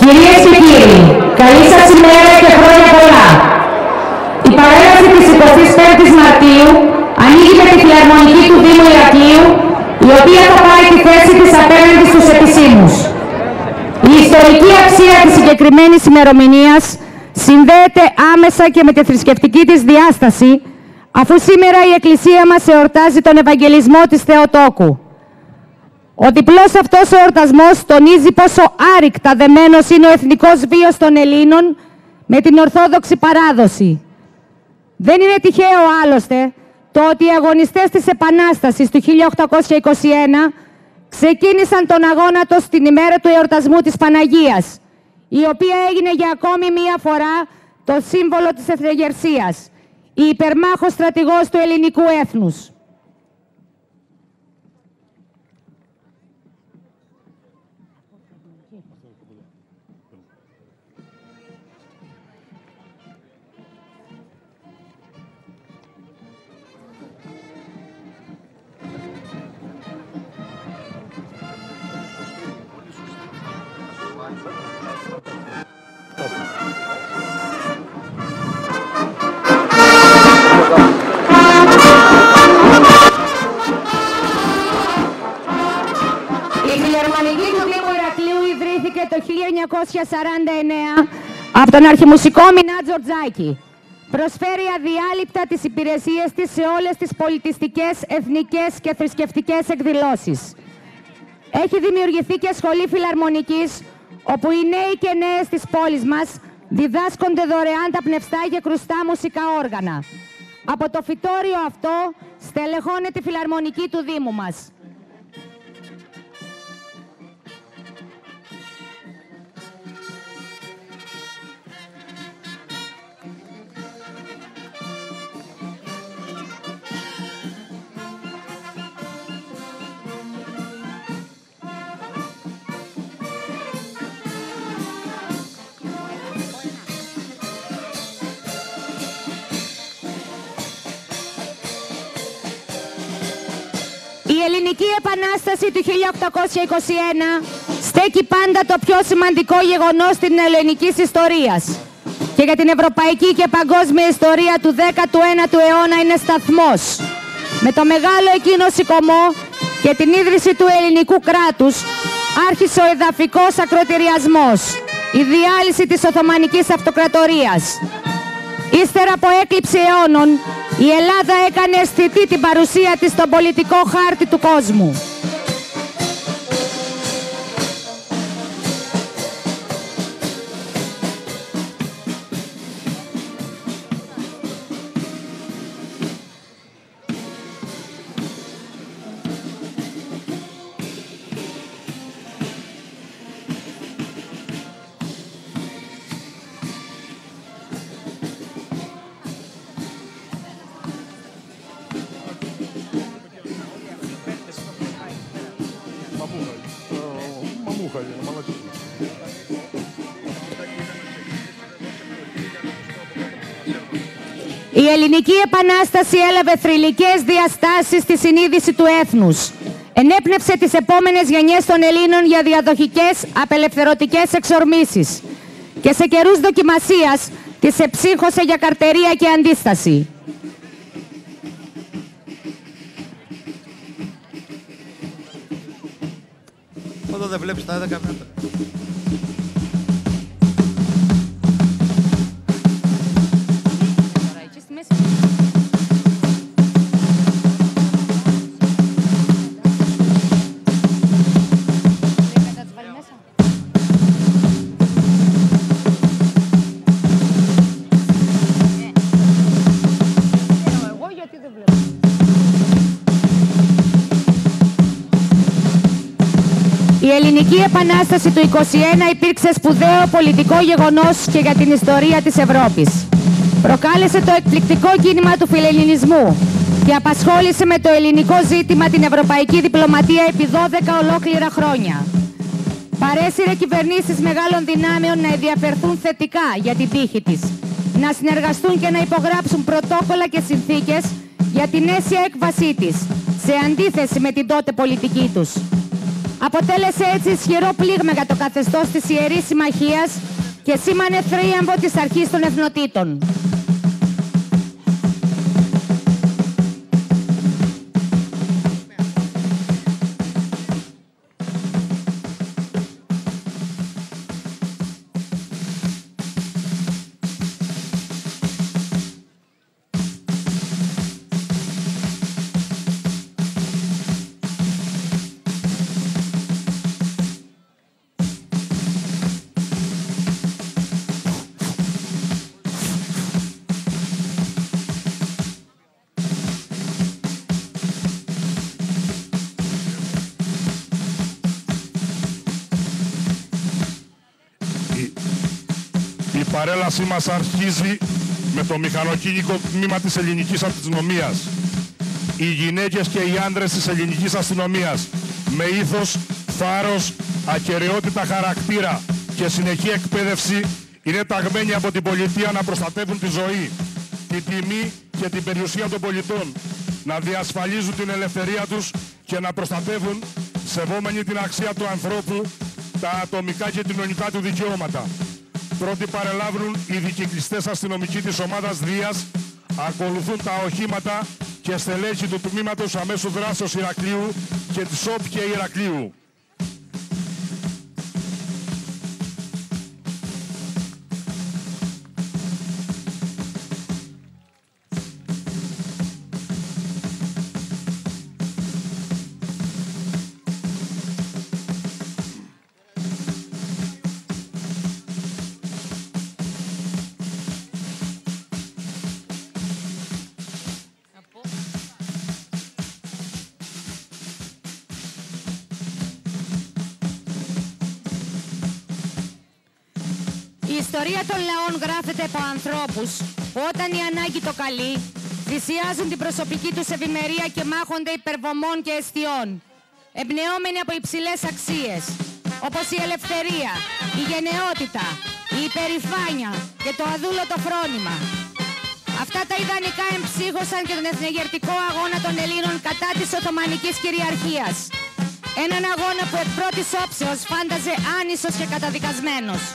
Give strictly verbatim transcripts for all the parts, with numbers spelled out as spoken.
Κυρίες και κύριοι, καλή σας ημέρα και χρόνια πολλά. Η παρέλαση της εικοστής πέμπτης Μαρτίου ανοίγει με τη φιλαρμονική του Δήμου Ηρακλείου, η οποία θα πάρει τη θέση της απέναντι στους επισήμους. Η ιστορική αξία της συγκεκριμένης ημερομηνίας συνδέεται άμεσα και με τη θρησκευτική της διάσταση, αφού σήμερα η Εκκλησία μας εορτάζει τον Ευαγγελισμό της Θεοτόκου. Ο διπλός αυτός ο εορτασμός τονίζει πόσο άρρηκτα δεμένος είναι ο εθνικός βίος των Ελλήνων με την Ορθόδοξη παράδοση. Δεν είναι τυχαίο άλλωστε το ότι οι αγωνιστές της Επανάστασης του χίλια οκτακόσια είκοσι ένα ξεκίνησαν τον αγώνα τους την ημέρα του εορτασμού της Παναγίας, η οποία έγινε για ακόμη μία φορά το σύμβολο της εθνογερσίας, η υπερμάχος στρατηγός του ελληνικού έθνους. Η Φιλαρμονική του Δήμου Ηρακλείου ιδρύθηκε το χίλια εννιακόσια σαράντα εννέα από τον αρχιμουσικό Μινά Τζορτζάκη. Προσφέρει αδιάλειπτα τις υπηρεσίες της σε όλες τις πολιτιστικές, εθνικές και θρησκευτικές εκδηλώσεις. Έχει δημιουργηθεί και σχολή φιλαρμονικής, όπου οι νέοι και νέες της πόλης μας διδάσκονται δωρεάν τα πνευστά και κρουστά μουσικά όργανα. Από το φυτόριο αυτό στελεχώνεται η φιλαρμονική του Δήμου μας. Η Ελληνική Επανάσταση του χίλια οκτακόσια είκοσι ένα στέκει πάντα το πιο σημαντικό γεγονός της ελληνικής ιστορίας και για την ευρωπαϊκή και παγκόσμια ιστορία του δέκατου ένατου αιώνα είναι σταθμός. Με το μεγάλο εκείνο σηκωμό και την ίδρυση του ελληνικού κράτους άρχισε ο εδαφικός ακροτηριασμός, η διάλυση της Οθωμανικής Αυτοκρατορίας. Ύστερα από έκλειψη αιώνων, η Ελλάδα έκανε αισθητή την παρουσία της στον πολιτικό χάρτη του κόσμου. Η Ελληνική Επανάσταση έλαβε θρυλικές διαστάσεις στη συνείδηση του έθνους. Ενέπνευσε τις επόμενες γενιές των Ελλήνων για διαδοχικές απελευθερωτικές εξορμήσεις και σε καιρούς δοκιμασίας τις εψύχωσε για καρτερία και αντίσταση. Εδώ δεν βλέπεις τα δέκα μέτρα. Η Ελληνική Επανάσταση του είκοσι ένα υπήρξε σπουδαίο πολιτικό γεγονός και για την ιστορία της Ευρώπης. Προκάλεσε το εκπληκτικό κίνημα του φιλελληνισμού και απασχόλησε με το ελληνικό ζήτημα την ευρωπαϊκή διπλωματία επί δώδεκα ολόκληρα χρόνια. Παρέσυρε κυβερνήσεις μεγάλων δυνάμεων να ενδιαφερθούν θετικά για την τύχη της, να συνεργαστούν και να υπογράψουν πρωτόκολλα και συνθήκες για την αίσια έκβασή της, σε αντίθεση με την τότε πολιτική τους. αποτέλεσε έτσι ισχυρό πλήγμα για το καθεστώς της Ιερής Συμμαχίας και σήμανε θρίαμβο της αρχής των εθνοτήτων. Η παρέλασή μας αρχίζει με το μηχανοκίνητο τμήμα της ελληνικής αστυνομίας. Οι γυναίκες και οι άντρες της ελληνικής αστυνομίας με ήθος, θάρρος, ακεραιότητα χαρακτήρα και συνεχή εκπαίδευση είναι ταγμένοι από την πολιτεία να προστατεύουν τη ζωή, τη τιμή και την περιουσία των πολιτών, να διασφαλίζουν την ελευθερία τους και να προστατεύουν, σεβόμενοι την αξία του ανθρώπου, τα ατομικά και κοινωνικά του δικαιώματα. Πρώτοι παρελάβουν οι δικυκλιστές αστυνομικοί της ομάδας Δίας, ακολουθούν τα οχήματα και στελέχη του τμήματος αμέσου δράσεως Ηρακλείου και της ΟΠ και Ηρακλείου. Η ιστορία των λαών γράφεται από ανθρώπους που όταν η ανάγκη το καλεί, θυσιάζουν την προσωπική τους ευημερία και μάχονται υπερβομών και αιστιών, εμπνεόμενοι από υψηλές αξίες, όπως η ελευθερία, η γενναιότητα, η υπερηφάνεια και το αδούλωτο φρόνημα. Αυτά τα ιδανικά εμψύχωσαν και τον εθνεγερτικό αγώνα των Ελλήνων κατά της Οθωμανικής κυριαρχίας. Έναν αγώνα που εκ πρώτης όψεως φάνταζε άνισος και καταδικασμένος.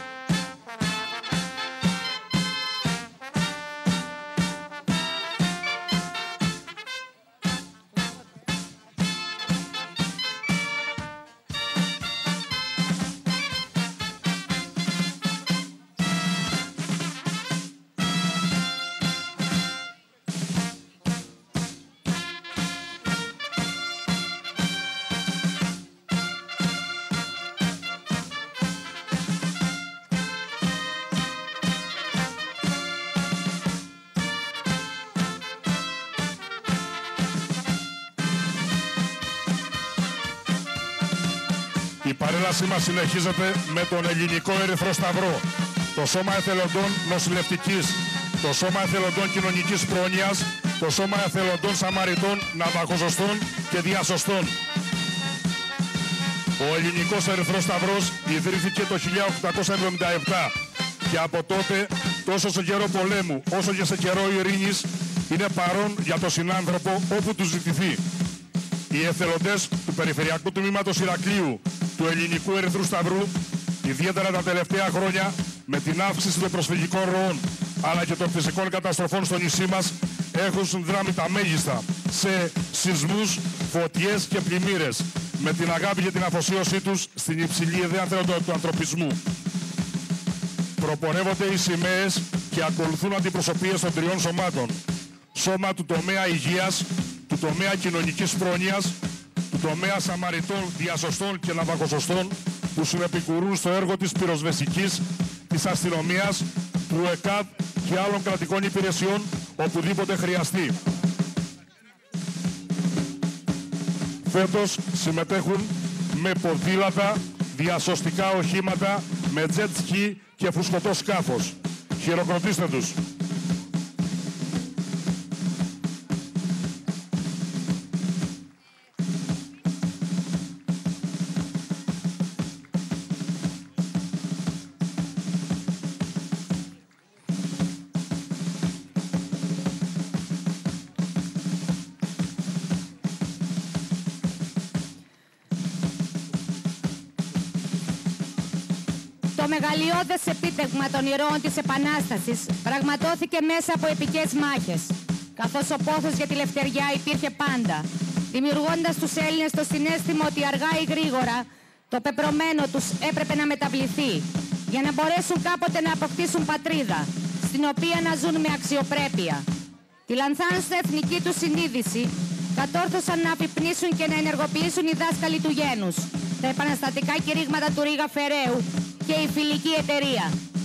Η παρέλασή μας συνεχίζεται με τον Ελληνικό Ερυθρό Σταυρό, το Σώμα Εθελοντών Νοσηλευτικής, το Σώμα Εθελοντών Κοινωνικής Πρόνοιας, το Σώμα Εθελοντών Σαμαριτών, Ναυαγοζωστών και Διασωστών. Ο Ελληνικός Ερυθρός Σταυρός ιδρύθηκε το χίλια οκτακόσια εβδομήντα επτά και από τότε, τόσο σε καιρό πολέμου όσο και σε καιρό ειρήνης, είναι παρόν για τον συνάνθρωπο όπου του ζητηθεί. Οι εθελοντές του Περιφερειακού Τμήματος Ηρακλείου του Ελληνικού Ερυθρού Σταυρού, ιδιαίτερα τα τελευταία χρόνια, με την αύξηση των προσφυγικών ροών αλλά και των φυσικών καταστροφών στο νησί μας, έχουν συνδράμει τα μέγιστα σε σεισμούς, φωτιές και πλημμύρες, με την αγάπη και την αφοσίωσή τους στην υψηλή ιδέα του ανθρωπισμού. Προπορεύονται οι σημαίες και ακολουθούν αντιπροσωπείες των τριών σωμάτων: σώμα του τομέα υγείας, του τομέα κοινωνικής πρόνοιας, του τομέα Σαμαριτών, Διασωστών και Ναυαγοζωστών, που συνεπικουρούν στο έργο της πυροσβεστικής, της αστυνομίας, του ΕΚΑΔ και άλλων κρατικών υπηρεσιών οπουδήποτε χρειαστεί. Φέτος συμμετέχουν με ποδήλατα, διασωστικά οχήματα, με jet ski και φουσκωτό σκάφος. Χειροκροτήστε τους. μεγαλειώδες επίτευγμα των ηρώων της Επανάστασης πραγματώθηκε μέσα από επικές μάχες, καθώς ο πόθος για τη λευτεριά υπήρχε πάντα, δημιουργώντας τους Έλληνες το συναίσθημα ότι αργά ή γρήγορα το πεπρωμένο τους έπρεπε να μεταβληθεί, για να μπορέσουν κάποτε να αποκτήσουν πατρίδα, στην οποία να ζουν με αξιοπρέπεια. Τη λανθάνουσα εθνική του συνείδηση κατόρθωσαν να αφυπνίσουν και να ενεργοποιήσουν οι δάσκαλοι του γένους, τα επαναστατικά κηρύγματα του Ρίγα Φεραίου και η Φιλική Εταιρεία.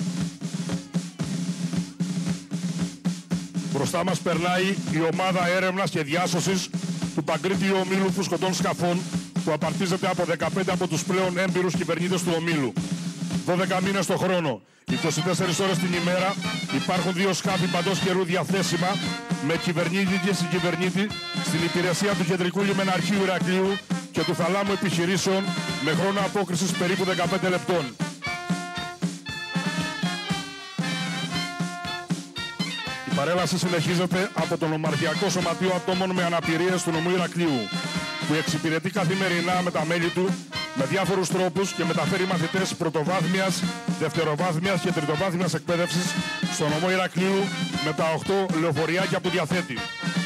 Μπροστά μας περνάει η ομάδα έρευνας και διάσωσης του Παγκρίτιου Ομίλου Φουσκωτών Σκαφών, που απαρτίζεται από δεκαπέντε από τους πλέον έμπειρους κυβερνήτες του Ομίλου. δώδεκα μήνες το χρόνο, είκοσι τέσσερις ώρες την ημέρα, υπάρχουν δύο σκάφη παντός καιρού διαθέσιμα, με κυβερνήτη και συγκυβερνήτη στην υπηρεσία του Κεντρικού Λιμεναρχείου Ηρακλείου και του Θαλάμου Επιχειρήσεων, με χρόνο απόκρισης περίπου δεκαπέντε λεπτών. Η παρέλαση συνεχίζεται από το Νομαρχιακό Σωματείο Ατόμων με Αναπηρίες του Νομού Ηρακλείου, που εξυπηρετεί καθημερινά με τα μέλη του με διάφορους τρόπους και μεταφέρει μαθητές πρωτοβάθμιας, δευτεροβάθμιας και τριτοβάθμιας εκπαίδευσης στο νομό Ηρακλείου με τα οκτώ λεωφοριάκια που διαθέτει.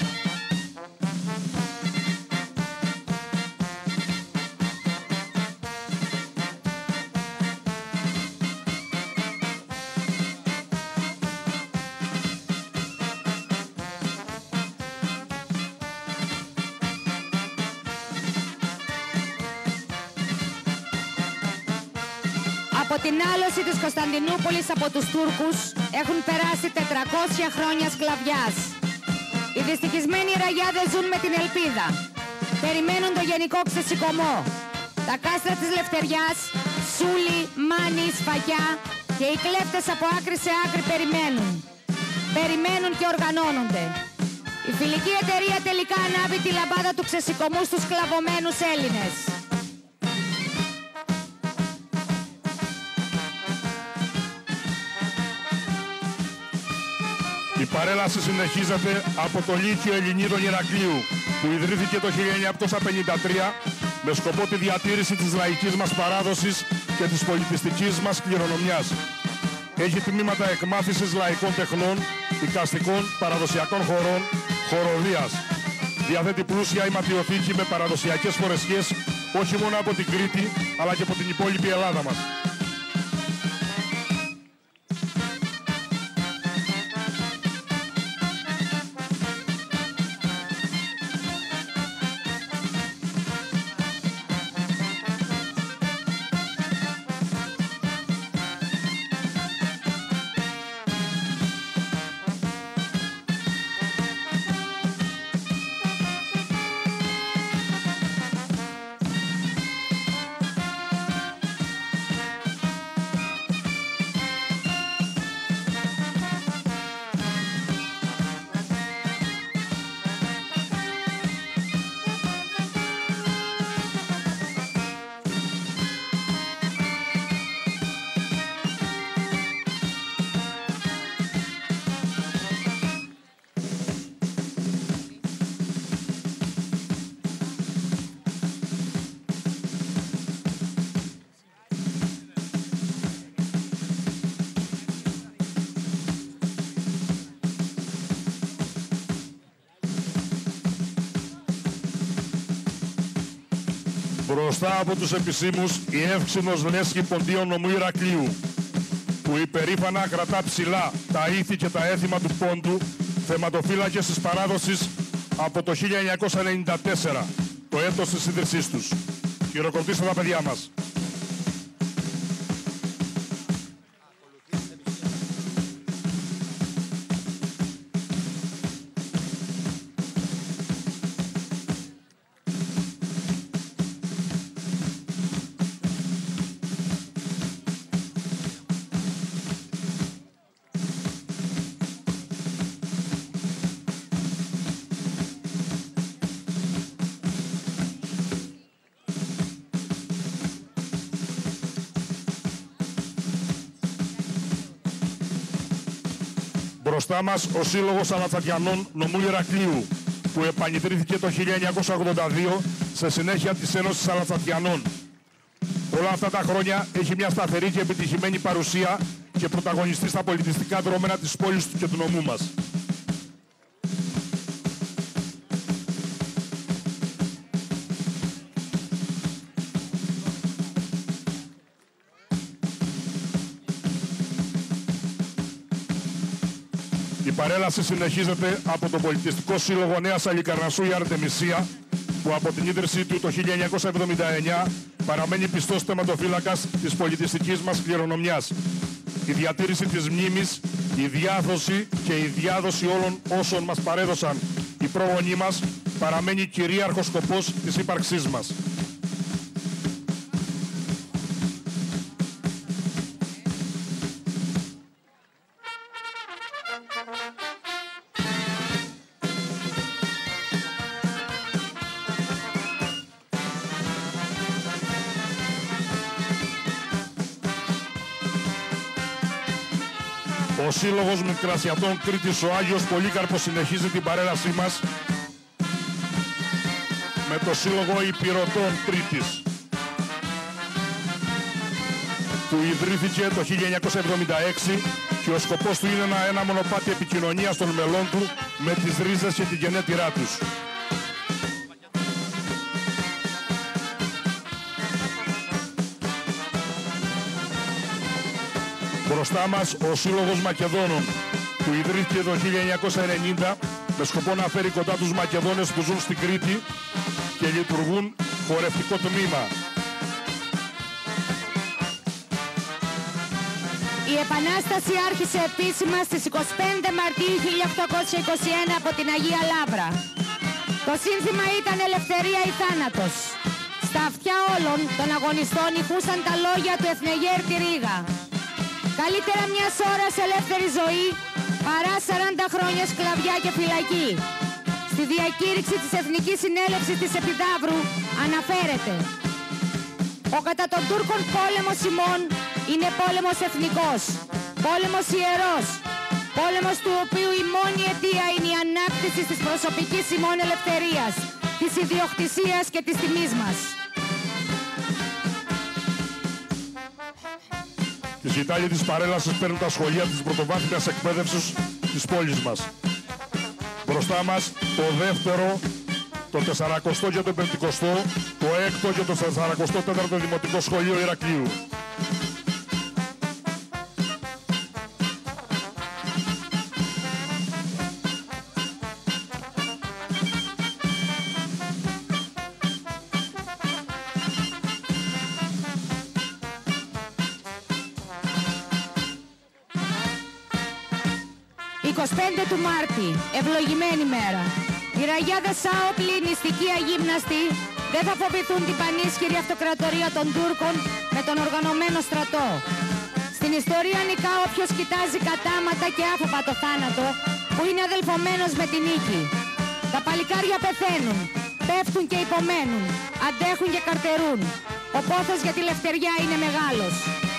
Από την άλωση της Κωνσταντινούπολης από τους Τούρκους έχουν περάσει τετρακόσια χρόνια σκλαβιάς. Οι δυστυχισμένοι ραγιάδες ζουν με την ελπίδα. Περιμένουν το γενικό ξεσηκωμό. Τα κάστρα της Λευτεριάς, Σούλη, Μάνη, Σφακιά και οι κλέφτες από άκρη σε άκρη περιμένουν. Περιμένουν και οργανώνονται. Η Φιλική Εταιρεία τελικά ανάβει τη λαμπάδα του ξεσηκωμού στους σκλαβωμένους Έλληνες. Η παρέλαση συνεχίζεται από το Λύκειο Ελληνίδων Ηρακλείου, που ιδρύθηκε το χίλια εννιακόσια πενήντα τρία με σκοπό τη διατήρηση της λαϊκής μας παράδοσης και της πολιτιστικής μας κληρονομιάς. Έχει τμήματα εκμάθησης λαϊκών τεχνών, εικαστικών, παραδοσιακών χωρών, χοροδίας. Διαθέτει πλούσια ηματιοθήκη με παραδοσιακές φορεσιές όχι μόνο από την Κρήτη, αλλά και από την υπόλοιπη Ελλάδα μας. Μπροστά από τους επισήμους η εύξηνος λέσχη ποντίων νομού Ηρακλείου, που υπερήφανα κρατά ψηλά τα ήθη και τα έθιμα του πόντου, θεματοφύλακες της παράδοσης από το χίλια εννιακόσια ενενήντα τέσσερα, το έτος της ίδρυσής τους. Χειροκροτήστε τα παιδιά μας. Μπροστά μας ο Σύλλογος Αλατσατιανών νομού Ηρακλείου, που επανιδρύθηκε το χίλια εννιακόσια ογδόντα δύο σε συνέχεια της Ένωσης Αλατσατιανών. Όλα αυτά τα χρόνια έχει μια σταθερή και επιτυχημένη παρουσία και πρωταγωνιστεί στα πολιτιστικά δρόμενα της πόλης του και του νομού μας. Η παρέλαση συνεχίζεται από το Πολιτιστικό Σύλλογο Νέας Αλλικαρνασσού η Αρτεμισία, που από την ίδρυσή του το χίλια εννιακόσια εβδομήντα εννιά παραμένει πιστός θεματοφύλακας της πολιτιστικής μας κληρονομιάς. Η διατήρηση της μνήμης, η διάδοση και η διάδοση όλων όσων μας παρέδωσαν οι πρόγονοί μας παραμένει κυρίαρχος σκοπός της ύπαρξής μας. Ο Σύλλογος Μικρασιατών Κρήτης ο Άγιος Πολύκαρπος συνεχίζει την παρέλασή μας με το Σύλλογο Υπηρωτών Κρήτης, που ιδρύθηκε το χίλια εννιακόσια εβδομήντα έξι και ο σκοπός του είναι ένα, ένα μονοπάτι επικοινωνίας των μελών του με τις ρίζες και την γενέτειρά τους. Μπροστά μας ο Σύλλογος Μακεδόνων, που ιδρύθηκε το χίλια εννιακόσια ενενήντα με σκοπό να φέρει κοντά τους Μακεδόνες που ζουν στην Κρήτη και λειτουργούν χορευτικό τμήμα. Η Επανάσταση άρχισε επίσημα στις είκοσι πέντε Μαρτίου χίλια οκτακόσια είκοσι ένα από την Αγία Λαύρα. Το σύνθημα ήταν «Ελευθερία ή θάνατος». Στα αυτιά όλων των αγωνιστών ηχούσαν τα λόγια του Εθνεγέρτη Ρήγα. Καλύτερα μιας ώρας ελεύθερη ζωή παρά σαράντα χρόνια σκλαβιά και φυλακή. Στη διακήρυξη της Εθνικής Συνέλευσης της Επιδαύρου αναφέρεται: «Ο κατά των Τούρκων πόλεμος ημών είναι πόλεμος εθνικός, πόλεμος ιερός, πόλεμος του οποίου η μόνη αιτία είναι η ανάκτηση της προσωπικής ημών ελευθερίας, της ιδιοκτησίας και της τιμής μας». Οι σκητάλοι της παρέλασης παίρνουν τα σχολεία της πρωτοβάθμιας εκπαίδευσης της πόλης μας. Μπροστά μας το δεύτερο, το τεσσαρακοστό και το πεντηκοστό, το έκτο και το τεσσαρακοστό τέταρτο Δημοτικό Σχολείο Ηρακλείου. είκοσι πέντε του Μάρτη, ευλογημένη μέρα. Οι ραγιάδες άοπλοι, νηστικοί αγύμναστοι δεν θα φοβηθούν την πανίσχυρη αυτοκρατορία των Τούρκων με τον οργανωμένο στρατό. Στην ιστορία νικά όποιος κοιτάζει κατάματα και άφοπα το θάνατο, που είναι αδελφωμένος με την νίκη. Τα παλικάρια πεθαίνουν, πέφτουν και υπομένουν, αντέχουν και καρτερούν. Ο πόθος για τη λευτεριά είναι μεγάλος.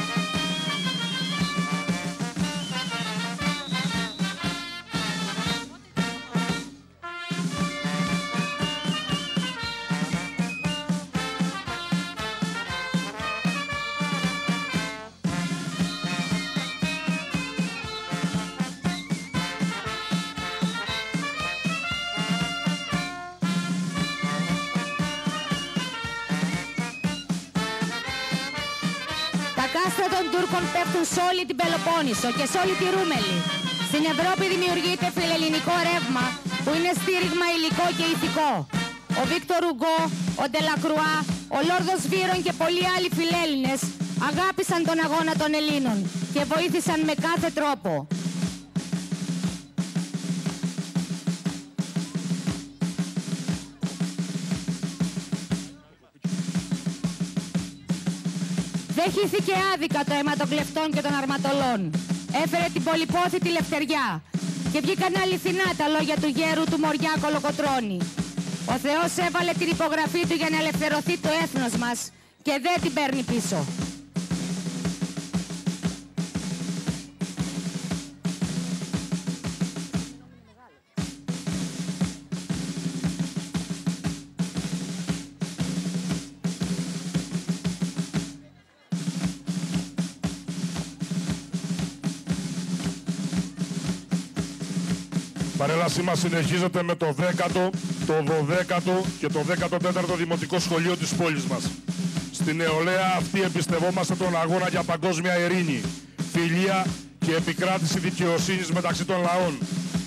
Τα κάστρα των Τούρκων πέφτουν σε όλη την Πελοπόννησο και σε όλη τη Ρούμελη. Στην Ευρώπη δημιουργείται φιλελληνικό ρεύμα που είναι στήριγμα υλικό και ηθικό. Ο Βίκτορ Ουγκό, ο Ντελακρουά, ο Λόρδος Βύρον και πολλοί άλλοι φιλέλληνες αγάπησαν τον αγώνα των Ελλήνων και βοήθησαν με κάθε τρόπο. Δεν χύθηκε άδικα το αίμα των κλεφτών και των αρματολών. Έφερε την πολυπόθητη λευτεριά και βγήκαν αληθινά τα λόγια του γέρου του Μοριά Κολοκοτρώνη. Ο Θεός έβαλε την υπογραφή του για να ελευθερωθεί το έθνος μας και δεν την παίρνει πίσω. παρέλασή μας συνεχίζεται με το δέκατο, το δωδέκατο και το δέκατο τέταρτο Δημοτικό Σχολείο της πόλης μας. Στην νεολαία αυτή εμπιστευόμαστε τον αγώνα για παγκόσμια ειρήνη, φιλία και επικράτηση δικαιοσύνης μεταξύ των λαών.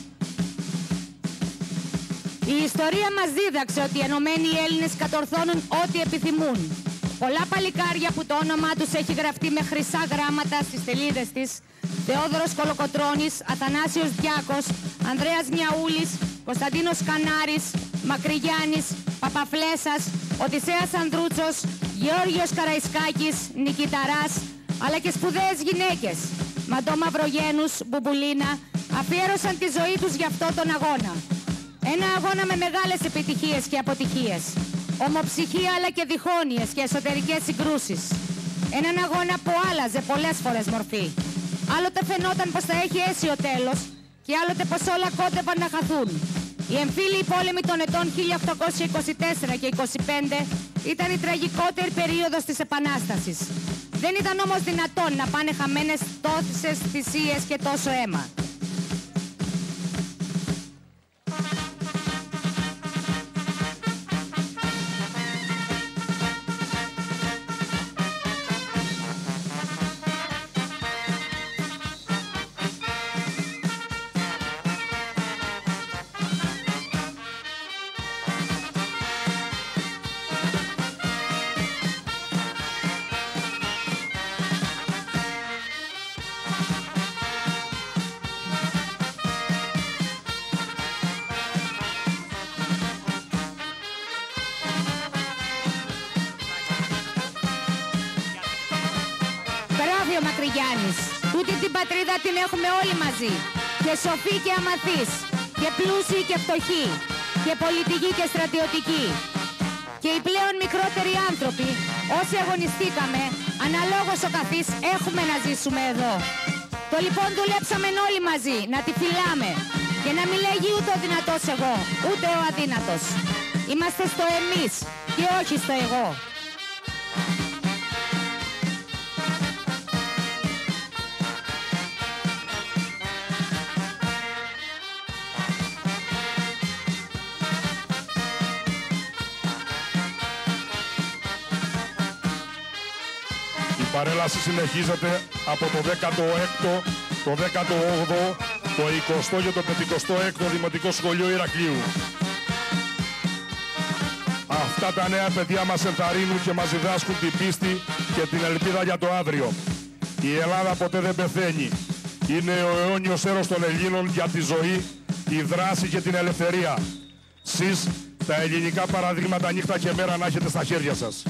Η ιστορία μας δίδαξε ότι οι ενωμένοι Έλληνες κατορθώνουν ό,τι επιθυμούν. Πολλά παλικάρια που το όνομά τους έχει γραφτεί με χρυσά γράμματα στις τελίδες της, Θεόδωρος Κολοκοτρώνης, Αθανάσιος Διάκος, Ανδρέας Μιαούλης, Κωνσταντίνος Κανάρης, Μακρυγιάννης, Παπαφλέσας, Οδυσσέας Ανδρούτσος, Γεώργιος Καραϊσκάκης, Νικηταράς, αλλά και σπουδαίες γυναίκες, Μαντώ Μαυρογένους, Μπουμπουλίνα, αφιέρωσαν τη ζωή τους για αυτό τον αγώνα. Ένα αγώνα με μεγάλες επιτυχίες και αποτυχίες, ομοψυχία αλλά και διχόνοιες και εσωτερικές συγκρούσεις. Έναν αγώνα που άλλαζε πολλές φορές μορφή. Άλλοτε φαινόταν πως θα έχει αίσιο τέλος και άλλοτε πως όλα κόντευαν να χαθούν. Οι εμφύλιοι πόλεμοι των ετών χίλια οκτακόσια είκοσι τέσσερα και είκοσι πέντε ήταν η τραγικότερη περίοδος της Επανάστασης. Δεν ήταν όμως δυνατόν να πάνε χαμένες τόσες θυσίες και τόσο αίμα. Μακρυγιάννης. Τούτη την πατρίδα την έχουμε όλοι μαζί. Και σοφοί και αμαθείς. Και πλούσιοι και φτωχοί. Και πολιτικοί και στρατιωτικοί. Και οι πλέον μικρότεροι άνθρωποι, όσοι αγωνιστήκαμε, αναλόγως ο καθής, έχουμε να ζήσουμε εδώ. Το λοιπόν δουλέψαμε όλοι μαζί, να τη φυλάμε. Και να μην λέγει ούτε ο δυνατός εγώ, ούτε ο αδύνατος. Είμαστε στο εμείς και όχι στο εγώ. Η παρέλαση συνεχίζεται από το δέκατο έκτο, το δέκατο όγδοο, το εικοστό και το πενηκοστό έκτο Δημοτικό Σχολείο Ηρακλείου. Αυτά τα νέα παιδιά μας ενθαρρύνουν και μας διδάσκουν την πίστη και την ελπίδα για το αύριο. Η Ελλάδα ποτέ δεν πεθαίνει. Είναι ο αιώνιος έρος των Ελλήνων για τη ζωή, τη δράση και την ελευθερία. Σεις τα ελληνικά παραδείγματα νύχτα και μέρα να έχετε στα χέρια σας.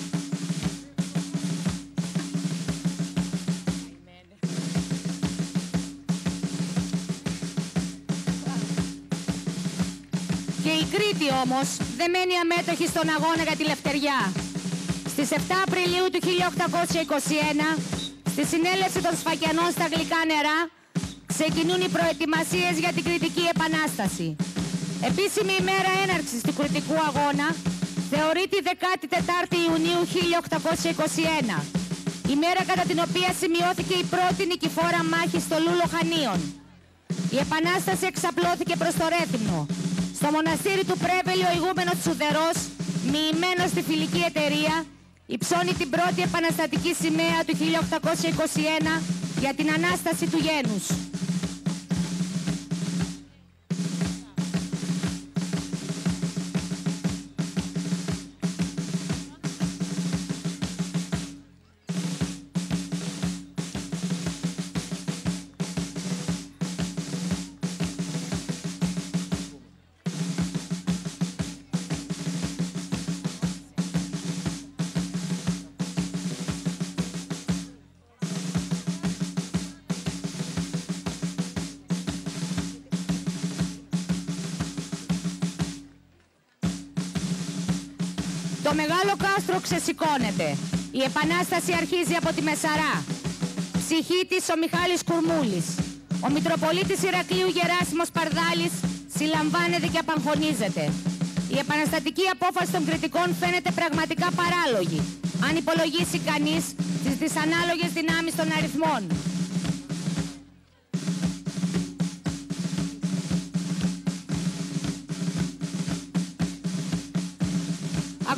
Και η Κρήτη όμως δεν μένει αμέτωχη στον αγώνα για τη λευτεριά. Στις επτά Απριλίου του χίλια οκτακόσια είκοσι ένα, στη συνέλευση των Σφακιανών στα γλυκά νερά, ξεκινούν οι προετοιμασίες για την Κρητική Επανάσταση. Επίσημη ημέρα έναρξης του Κρητικού Αγώνα θεωρείται η δεκάτη τέταρτη Ιουνίου χίλια οκτακόσια είκοσι ένα, ημέρα κατά την οποία σημειώθηκε η πρώτη νικηφόρα μάχη στο Λούλο Χανίων. Η Επανάσταση εξαπλώθηκε προς το Ρέθυμνο. Στο μοναστήρι του Πρέβελη ο ηγούμενος Τσουδερός, μοιημένος στη φιλική εταιρεία, υψώνει την πρώτη επαναστατική σημαία του χίλια οκτακόσια είκοσι ένα για την Ανάσταση του γένους. Το μεγάλο κάστρο ξεσηκώνεται. Η Επανάσταση αρχίζει από τη Μεσαρά. Ψυχή της ο Μιχάλης Κουρμούλης. Ο Μητροπολίτης Ηρακλείου Γεράσιμος Παρδάλης συλλαμβάνεται και απαγχωνίζεται. Η επαναστατική απόφαση των κριτικών φαίνεται πραγματικά παράλογη, αν υπολογίσει κανείς τις δυσανάλογες δυνάμεις των αριθμών.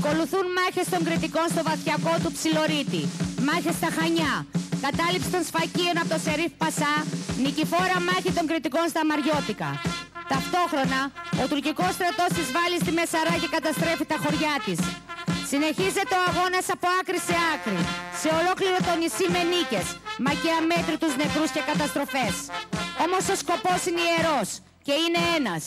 Ακολουθούν μάχες των Κρητικών στο βαθιακό του Ψιλορίτη, μάχες στα Χανιά, κατάληψη των σφακίων από το Σερίφ Πασά, νικηφόρα μάχη των Κρητικών στα Μαριώτικα. Ταυτόχρονα, ο τουρκικός στρατός εισβάλλει στη Μεσαρά και καταστρέφει τα χωριά της. Συνεχίζεται ο αγώνας από άκρη σε άκρη, σε ολόκληρο το νησί με νίκες, μα και αμέτρητους νεκρούς και καταστροφές. Όμως ο σκοπός είναι ιερός και είναι ένας.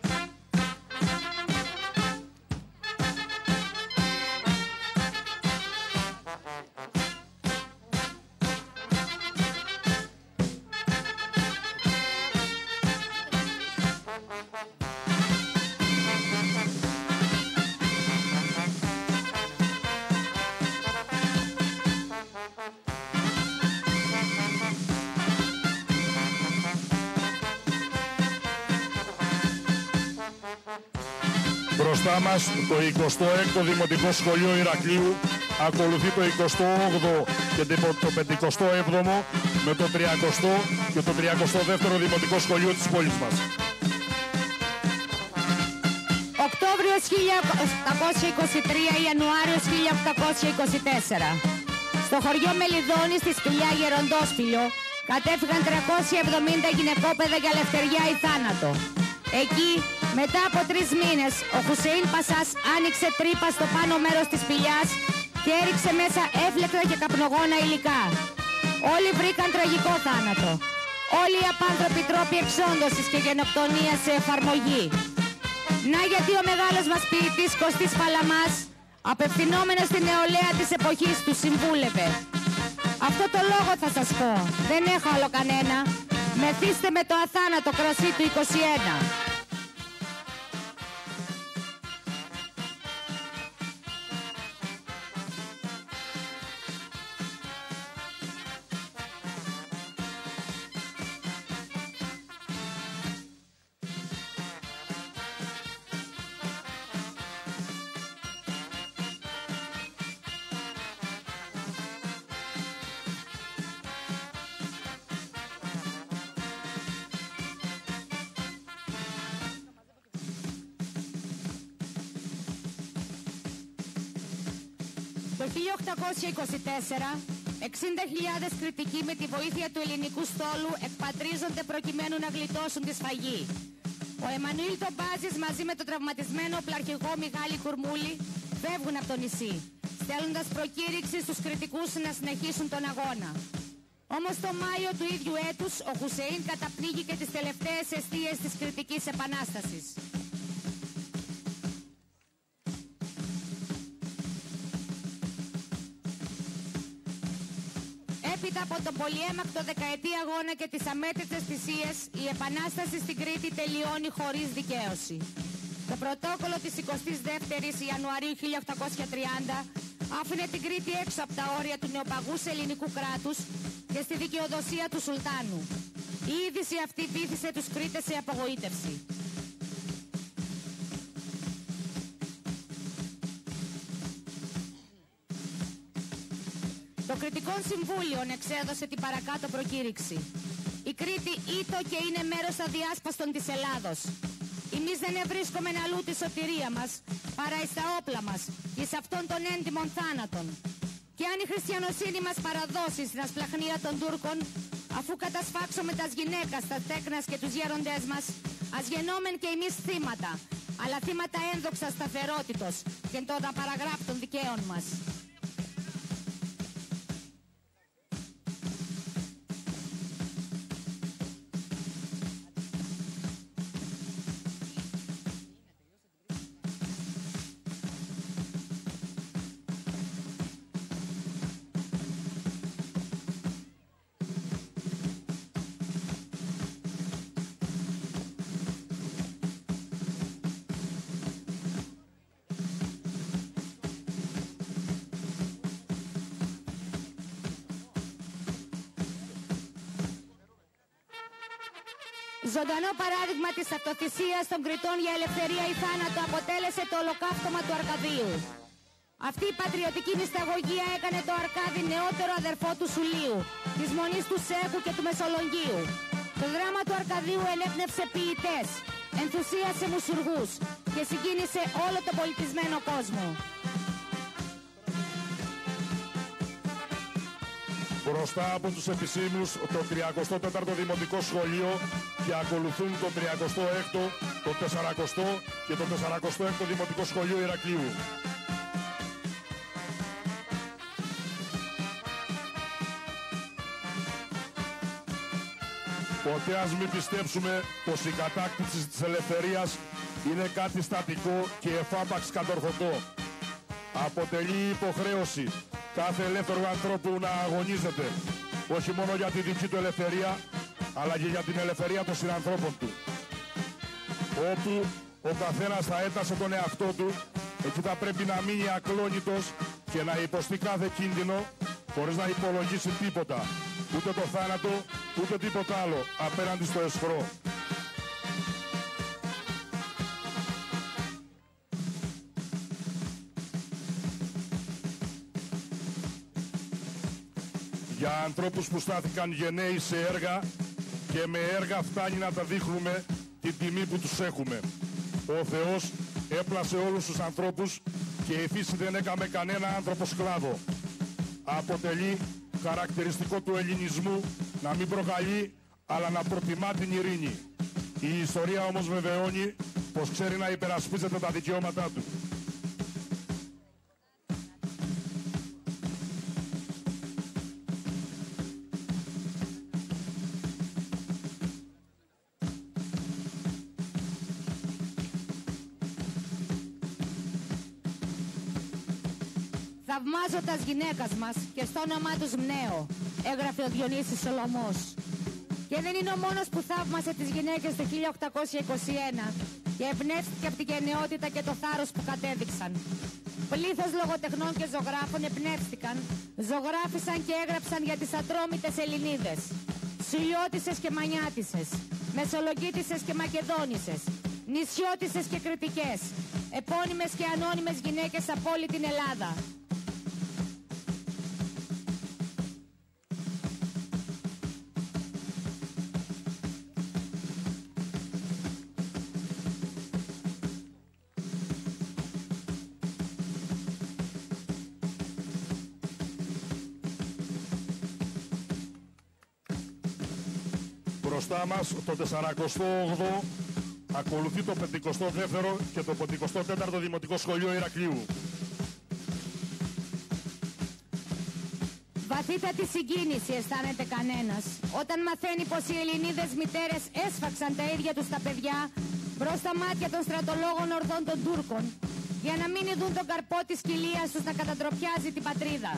Μπροστά μας το εικοστό έκτο Δημοτικό Σχολείο Ηρακλείου, ακολουθεί το εικοστό όγδοο και το πενηκοστό έβδομο με το τριακοστό και το τριακοστό δεύτερο Δημοτικό Σχολείο της πόλης μας. Οκτώβριος χίλια οκτακόσια είκοσι τρία, Ιανουάριος χίλια οκτακόσια είκοσι τέσσερα. Στο χωριό Μελιδόνη, στη σπηλιά Γεροντόσπηλιο, κατέφυγαν τριακόσια εβδομήντα γυναικόπαιδα για ελευθεριά ή θάνατο. Εκεί, μετά από τρεις μήνες, ο Χουσέιν Πασάς άνοιξε τρύπα στο πάνω μέρος της σπηλιάς και έριξε μέσα έφλεκτα και καπνογόνα υλικά. Όλοι βρήκαν τραγικό θάνατο. Όλοι οι απάνθρωποι τρόποι εξόντωσης και γενοκτονίας σε εφαρμογή. Να γιατί ο μεγάλος μας ποιητής Κωστής Παλαμάς, απευθυνόμενος στην νεολαία της εποχής του, συμβούλευε: αυτό το λόγο θα σας πω, δεν έχω άλλο κανένα, μεθύστε με το αθάνατο κρασί του είκοσι ένα. Το χίλια οκτακόσια είκοσι τέσσερα, εξήντα χιλιάδες Κρητικοί με τη βοήθεια του ελληνικού στόλου εκπατρίζονται προκειμένου να γλιτώσουν τη σφαγή. Ο Εμμανουήλ Τομπάζης μαζί με τον τραυματισμένο πλαρχηγό Μιγάλη Κουρμούλη φεύγουν από το νησί, στέλνοντας προκήρυξη στους Κρητικούς να συνεχίσουν τον αγώνα. Όμως το Μάιο του ίδιου έτους ο Χουσέιν καταπνίγει και τις τελευταίες εστίες της Κρητικής Επανάστασης. Έπειτα από τον πολυέμακτο δεκαετή αγώνα και τις αμέτρητες θυσίες, η Επανάσταση στην Κρήτη τελειώνει χωρίς δικαίωση. Το πρωτόκολλο της εικοστής δεύτερης Ιανουαρίου χίλια οκτακόσια τριάντα άφηνε την Κρήτη έξω από τα όρια του νεοπαγούς ελληνικού κράτους και στη δικαιοδοσία του Σουλτάνου. Η είδηση αυτή βύθισε τους Κρήτες σε απογοήτευση. Το Κρητικό Συμβούλιο εξέδωσε την παρακάτω προκήρυξη. Η Κρήτη ήτο και είναι μέρος αδιάσπαστον της Ελλάδος. Εμείς δεν ευρίσκομεν αλλού τη σωτηρία μας, παρά εις τα όπλα μας, εις αυτών των έντιμων θάνατων. Και αν η χριστιανοσύνη μας παραδώσει στην ασπλαχνία των Τούρκων, αφού κατασφάξουμε τας γυναίκας, τα τέκνας και τους γέροντές μας, ας γεννόμεν και εμείς θύματα, αλλά θύματα ένδοξα σταθερότητος και των απαραγράπτων δικαίων μας. Ζωντανό παράδειγμα της αυτοθυσίας των Κρητών για ελευθερία ή θάνατο αποτέλεσε το ολοκαύτωμα του Αρκαδίου. Αυτή η πατριωτική μυσταγωγία έκανε το Αρκάδι νεότερο αδερφό του Σουλίου, της Μονής του Σέχου και του Μεσολογγίου. Το δράμα του Αρκαδίου ενέπνευσε ποιητές, ενθουσίασε μουσουργούς και συγκίνησε όλο τον πολιτισμένο κόσμο. Μπροστά από τους επισήμους το τριακοστό τέταρτο Δημοτικό Σχολείο και ακολουθούν το τριακοστό έκτο, το τεσσαρακοστό και το τεσσαρακοστό έκτο Δημοτικό Σχολείο Ηρακλείου. Ποτέ ας μην πιστέψουμε πως η κατάκτηση της ελευθερίας είναι κάτι στατικό και εφάπαξ κατορθωτό. Αποτελεί υποχρέωση κάθε ελεύθερου ανθρώπου να αγωνίζεται, όχι μόνο για τη δική του ελευθερία, αλλά και για την ελευθερία των συνανθρώπων του. Όπου ο καθένας θα έτασε τον εαυτό του, εκεί θα πρέπει να μείνει ακλόνητος και να υποστεί κάθε κίνδυνο, χωρίς να υπολογίσει τίποτα, ούτε το θάνατο, ούτε τίποτα άλλο, απέναντι στο αισχρό. Για ανθρώπους που στάθηκαν γενναίοι σε έργα και με έργα φτάνει να τα δείχνουμε την τιμή που τους έχουμε. Ο Θεός έπλασε όλους τους ανθρώπους και η φύση δεν έκαμε κανένα άνθρωπο σκλάβο. Αποτελεί χαρακτηριστικό του ελληνισμού να μην προκαλεί αλλά να προτιμά την ειρήνη. Η ιστορία όμως βεβαιώνει πως ξέρει να υπερασπίζεται τα δικαιώματά του. Θαυμάζοντας γυναίκας μας και στο όνομά τους μνέω, έγραφε ο Διονύσης Σολωμός. Και δεν είναι ο μόνος που θαύμασε τις γυναίκες το χίλια οκτακόσια είκοσι ένα και εμπνεύστηκε από την γενναιότητα και το θάρρος που κατέδειξαν. Πλήθος λογοτεχνών και ζωγράφων εμπνεύστηκαν, ζωγράφησαν και έγραψαν για τις ατρόμητες Ελληνίδες, Σιλιώτισσες και Μανιάτισσες, Μεσολογγίτισσες και Μακεδόνισσες, Νησιώτισσες και Κρητικές, επώνυμες και ανώνυμες γυναίκες από όλη την Ελλάδα. Μπροστά μας το τεσσαρακοστό όγδοο ακολουθεί το πεντηκοστό δεύτερο και το πεντηκοστό τέταρτο Δημοτικό Σχολείο Ηρακλείου. Βαθύτατη συγκίνηση αισθάνεται κανένας όταν μαθαίνει πως οι Ελληνίδες μητέρες έσφαξαν τα ίδια τους τα παιδιά μπρος στα μάτια των στρατολόγων ορδών των Τούρκων για να μην ειδούν τον καρπό της κοιλίας τους να κατατροπιάζει την πατρίδα.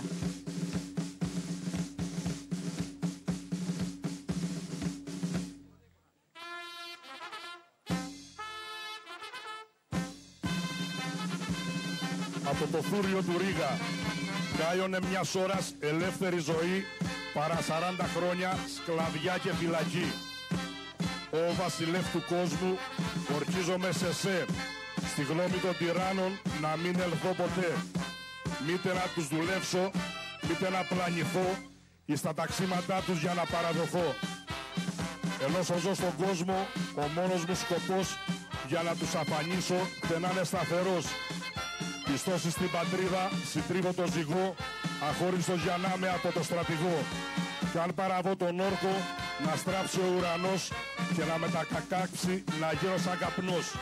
Από το φούριο του Ρήγα κάιωνε μιας ώρας ελεύθερη ζωή παρά σαράντα χρόνια σκλαβιά και φυλακή. Ω βασιλεύ του κόσμου, ορκίζομαι σε σε, στη γνώμη των τυράννων να μην ελθώ ποτέ, μήτε να τους δουλεύσω, μήτε να πλανηθώ εις τα ταξίματά τους για να παραδοθώ. Ενώ ζω στον κόσμο, ο μόνος μου σκοπός για να τους αφανίσω δεν να είναι σταθερός. Πιστός στην πατρίδα, συντρίβω το ζυγό, αχώριστος για να είμαι από το στρατηγό. Κι αν παραβώ τον όρκο, να στράψει ο ουρανός και να μετακακάξει να γίνω σαν καπνός.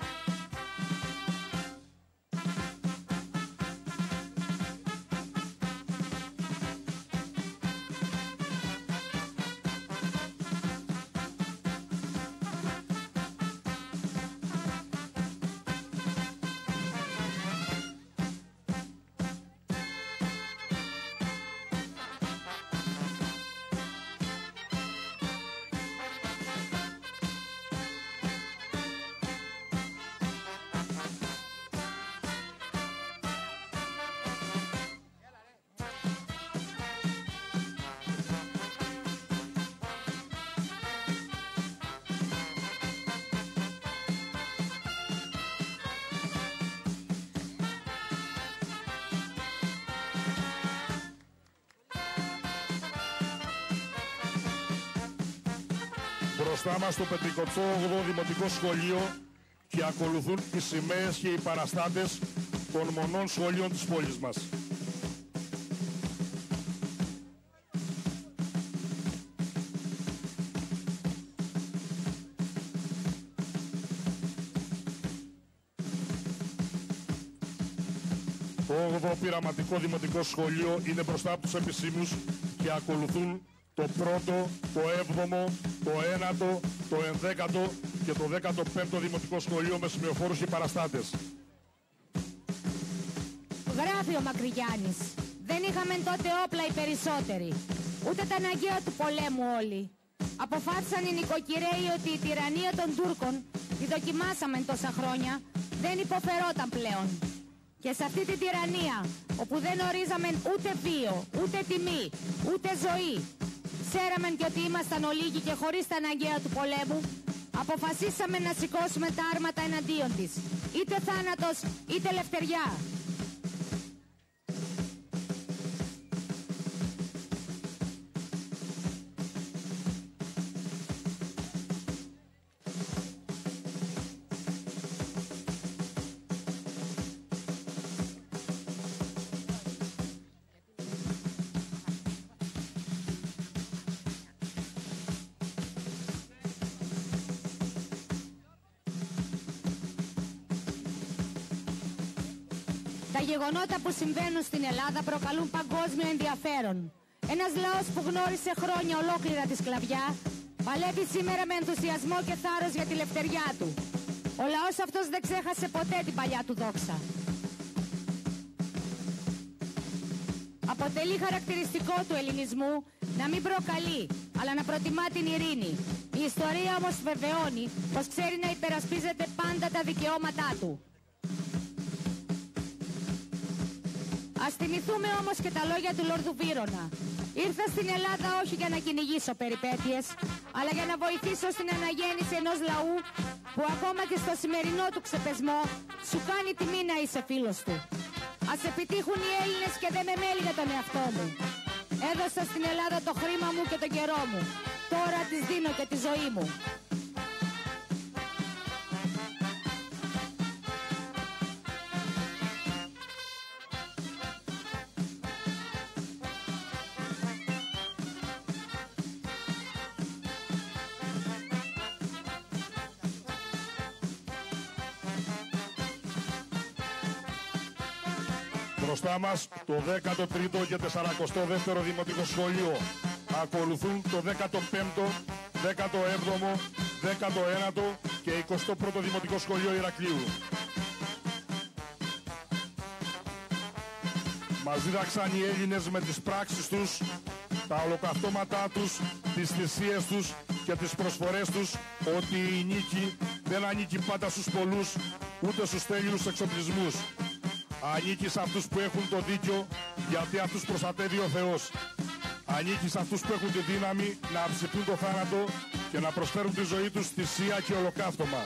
Μπροστά μας το πεντηκοστό όγδοο Δημοτικό Σχολείο και ακολουθούν οι σημαίες και οι παραστάτες των μονών σχολείων της πόλης μας. Το όγδοο πειραματικό δημοτικό σχολείο είναι μπροστά από τους επισήμους και ακολουθούν το πρώτο, το έβδομο, το ένατο, το ενδέκατο και το δέκατο πέμπτο δημοτικό σχολείο με σημειοφόρους και παραστάτες. Γράφει ο Μακρυγιάννης. Δεν είχαμε τότε όπλα οι περισσότεροι. Ούτε τα αναγκαία του πολέμου όλοι. Αποφάσισαν οι νοικοκυρέοι ότι η τυραννία των Τούρκων, τη δοκιμάσαμε τόσα χρόνια, δεν υποφερόταν πλέον. Και σε αυτή τη τυραννία, όπου δεν ορίζαμε ούτε βίο, ούτε τιμή, ούτε ζωή, ξέραμε και ότι ήμασταν ολίγοι και χωρίς τα αναγκαία του πολέμου, αποφασίσαμε να σηκώσουμε τα άρματα εναντίον της. Είτε θάνατος, είτε ελευθεριά. Τα γεγονότα που συμβαίνουν στην Ελλάδα προκαλούν παγκόσμιο ενδιαφέρον. Ένας λαός που γνώρισε χρόνια ολόκληρα τη σκλαβιά, παλεύει σήμερα με ενθουσιασμό και θάρρος για τη ελευθεριά του. Ο λαός αυτός δεν ξέχασε ποτέ την παλιά του δόξα. Αποτελεί χαρακτηριστικό του ελληνισμού να μην προκαλεί, αλλά να προτιμά την ειρήνη. Η ιστορία όμως βεβαιώνει πως ξέρει να υπερασπίζεται πάντα τα δικαιώματά του. Ας θυμηθούμε όμως και τα λόγια του Λόρδου Βύρωνα. Ήρθα στην Ελλάδα όχι για να κυνηγήσω περιπέτειες, αλλά για να βοηθήσω στην αναγέννηση ενός λαού που ακόμα και στο σημερινό του ξεπεσμό σου κάνει τιμή να είσαι φίλος του. Ας επιτύχουν οι Έλληνες και δεν με μέλη για τον εαυτό μου. Έδωσα στην Ελλάδα το χρήμα μου και τον καιρό μου. Τώρα της δίνω και τη ζωή μου. Μπροστά μας το δέκατο τρίτο και τεσσαρακοστό δεύτερο δημοτικό σχολείο. Ακολουθούν το δέκατο πέμπτο, δέκατο έβδομο, δέκατο ένατο και εικοστό πρώτο δημοτικό σχολείο Ηρακλείου. Μας δίδαξαν οι Έλληνες με τις πράξεις τους, τα ολοκαυτώματά τους, τις θυσίες τους και τις προσφορές τους ότι η νίκη δεν ανήκει πάντα στους πολλούς ούτε στους τέλειους εξοπλισμούς. Ανήκει σε αυτούς που έχουν το δίκιο, γιατί αυτούς προστατεύει ο Θεός. Ανήκει σε αυτούς που έχουν τη δύναμη να ψηφούν το θάνατο και να προσφέρουν τη ζωή τους θυσία και ολοκαύτωμα.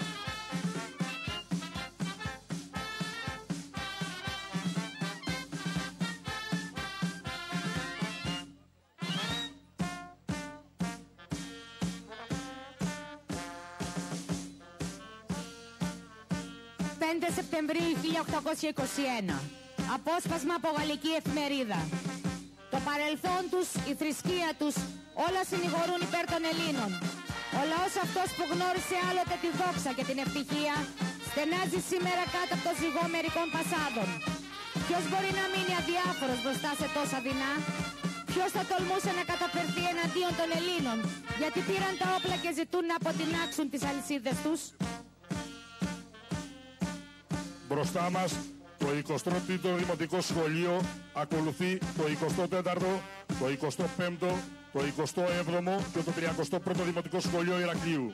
πέντε Σεπτεμβρίου χίλια οκτακόσια είκοσι ένα. Απόσπασμα από γαλλική εφημερίδα. Το παρελθόν τους, η θρησκεία τους, όλα συνηγορούν υπέρ των Ελλήνων. Ο λαός αυτός που γνώρισε άλλοτε τη δόξα και την ευτυχία, στενάζει σήμερα κάτω από το ζυγό μερικών πασάδων. Ποιος μπορεί να μείνει αδιάφορος μπροστά σε τόσα δεινά? Ποιος θα τολμούσε να καταφερθεί εναντίον των Ελλήνων, γιατί πήραν τα όπλα και ζητούν να αποτινάξουν τις αλυσίδες τους? Μπροστά μας το εικοστό τρίτο δημοτικό σχολείο, ακολουθεί το εικοστό τέταρτο, το εικοστό πέμπτο, το εικοστό έβδομο και το τριακοστό πρώτο δημοτικό σχολείο Ηρακλείου.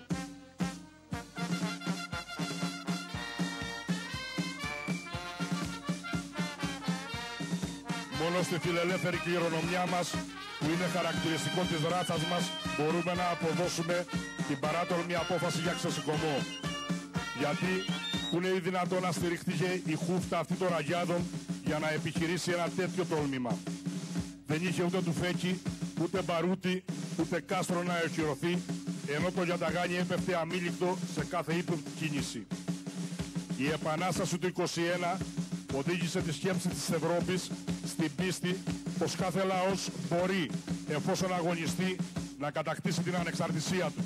Μόνο στη φιλελεύθερη κληρονομιά μας, που είναι χαρακτηριστικό της ράτσας μας, μπορούμε να αποδώσουμε την παράτολμη απόφαση για ξεσηκωμό. Γιατί που είναι δυνατόν να στηριχτήκε η χούφτα αυτή των Αγιάδων για να επιχειρήσει ένα τέτοιο τόλμημα? Δεν είχε ούτε τουφέκι, ούτε μπαρούτι, ούτε κάστρο να εκκυρωθεί, ενώ το Γιανταγάνι έπεφτε αμήλικτο σε κάθε ύποπτη κίνηση. Η Επανάσταση του είκοσι ένα οδήγησε τη σκέψη της Ευρώπης στην πίστη πως κάθε λαός μπορεί, εφόσον αγωνιστεί, να κατακτήσει την ανεξαρτησία του.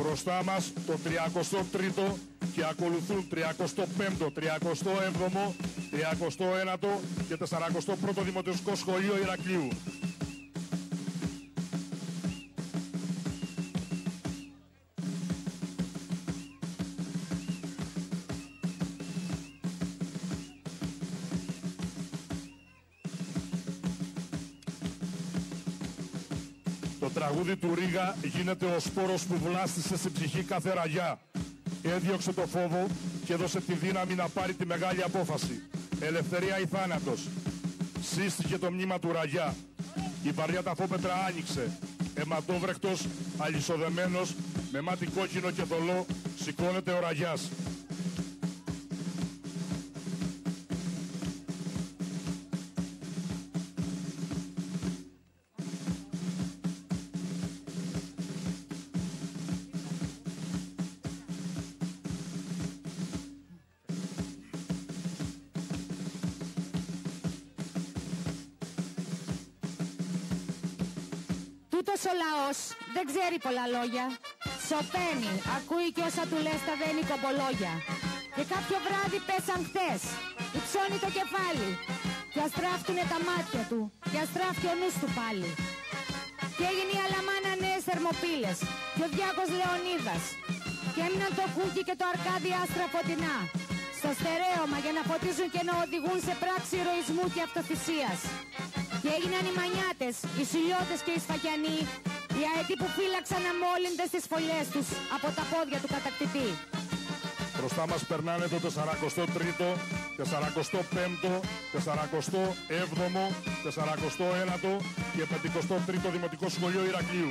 Μπροστά μας το τριακοστό τρίτο και ακολουθούν τριακοστό πέμπτο, τριακοστό έβδομο, τριακοστό ένατο και σαρακοστό πρώτο Δημοτικό Σχολείο Ηρακλείου. Το τραγούδι του Ρίγα γίνεται ο σπόρος που βλάστησε στην ψυχή κάθε ραγιά. Έδιωξε το φόβο και έδωσε τη δύναμη να πάρει τη μεγάλη απόφαση. Ελευθερία ή θάνατος. Σύστηκε το μνήμα του Ραγιά. Η βαριά ταφόπετρα άνοιξε. Αιματόβρεχτος, αλυσοδεμένος, με μάτι κόκκινο και θολό, σηκώνεται ο Ραγιάς. Τούτος ο λαός δεν ξέρει πολλά λόγια. Σωπαίνει, ακούει κι όσα του λες τα δένει κομπολόγια. Και κάποιο βράδυ πέσαν χθες, υψώνει το κεφάλι. Και αστράφτουνε τα μάτια του, και αστράφτει ο νους του πάλι. Και έγινε η Αλαμάνα νέες θερμοπύλες, και ο Διάκος Λεωνίδας. Και έμειναν το Κούκι και το Αρκάδι άστρα φωτεινά. Στο στερέωμα για να φωτίζουν και να οδηγούν σε πράξη ηρωισμού και αυτοθυσίας. Και έγιναν οι Μανιάτες, οι Σιλιώτες και οι Σφακιανοί, οι αετοί που φύλαξαν αμόλυντες τις φωλιές τους από τα πόδια του κατακτητή. Μπροστά μας περνάνε το σαρακοστό τρίτο, σαρακοστό πέμπτο, σαρακοστό έβδομο, σαρακοστό ένατο και πεντηκοστό τρίτο Δημοτικό Σχολείο Ηρακλείου.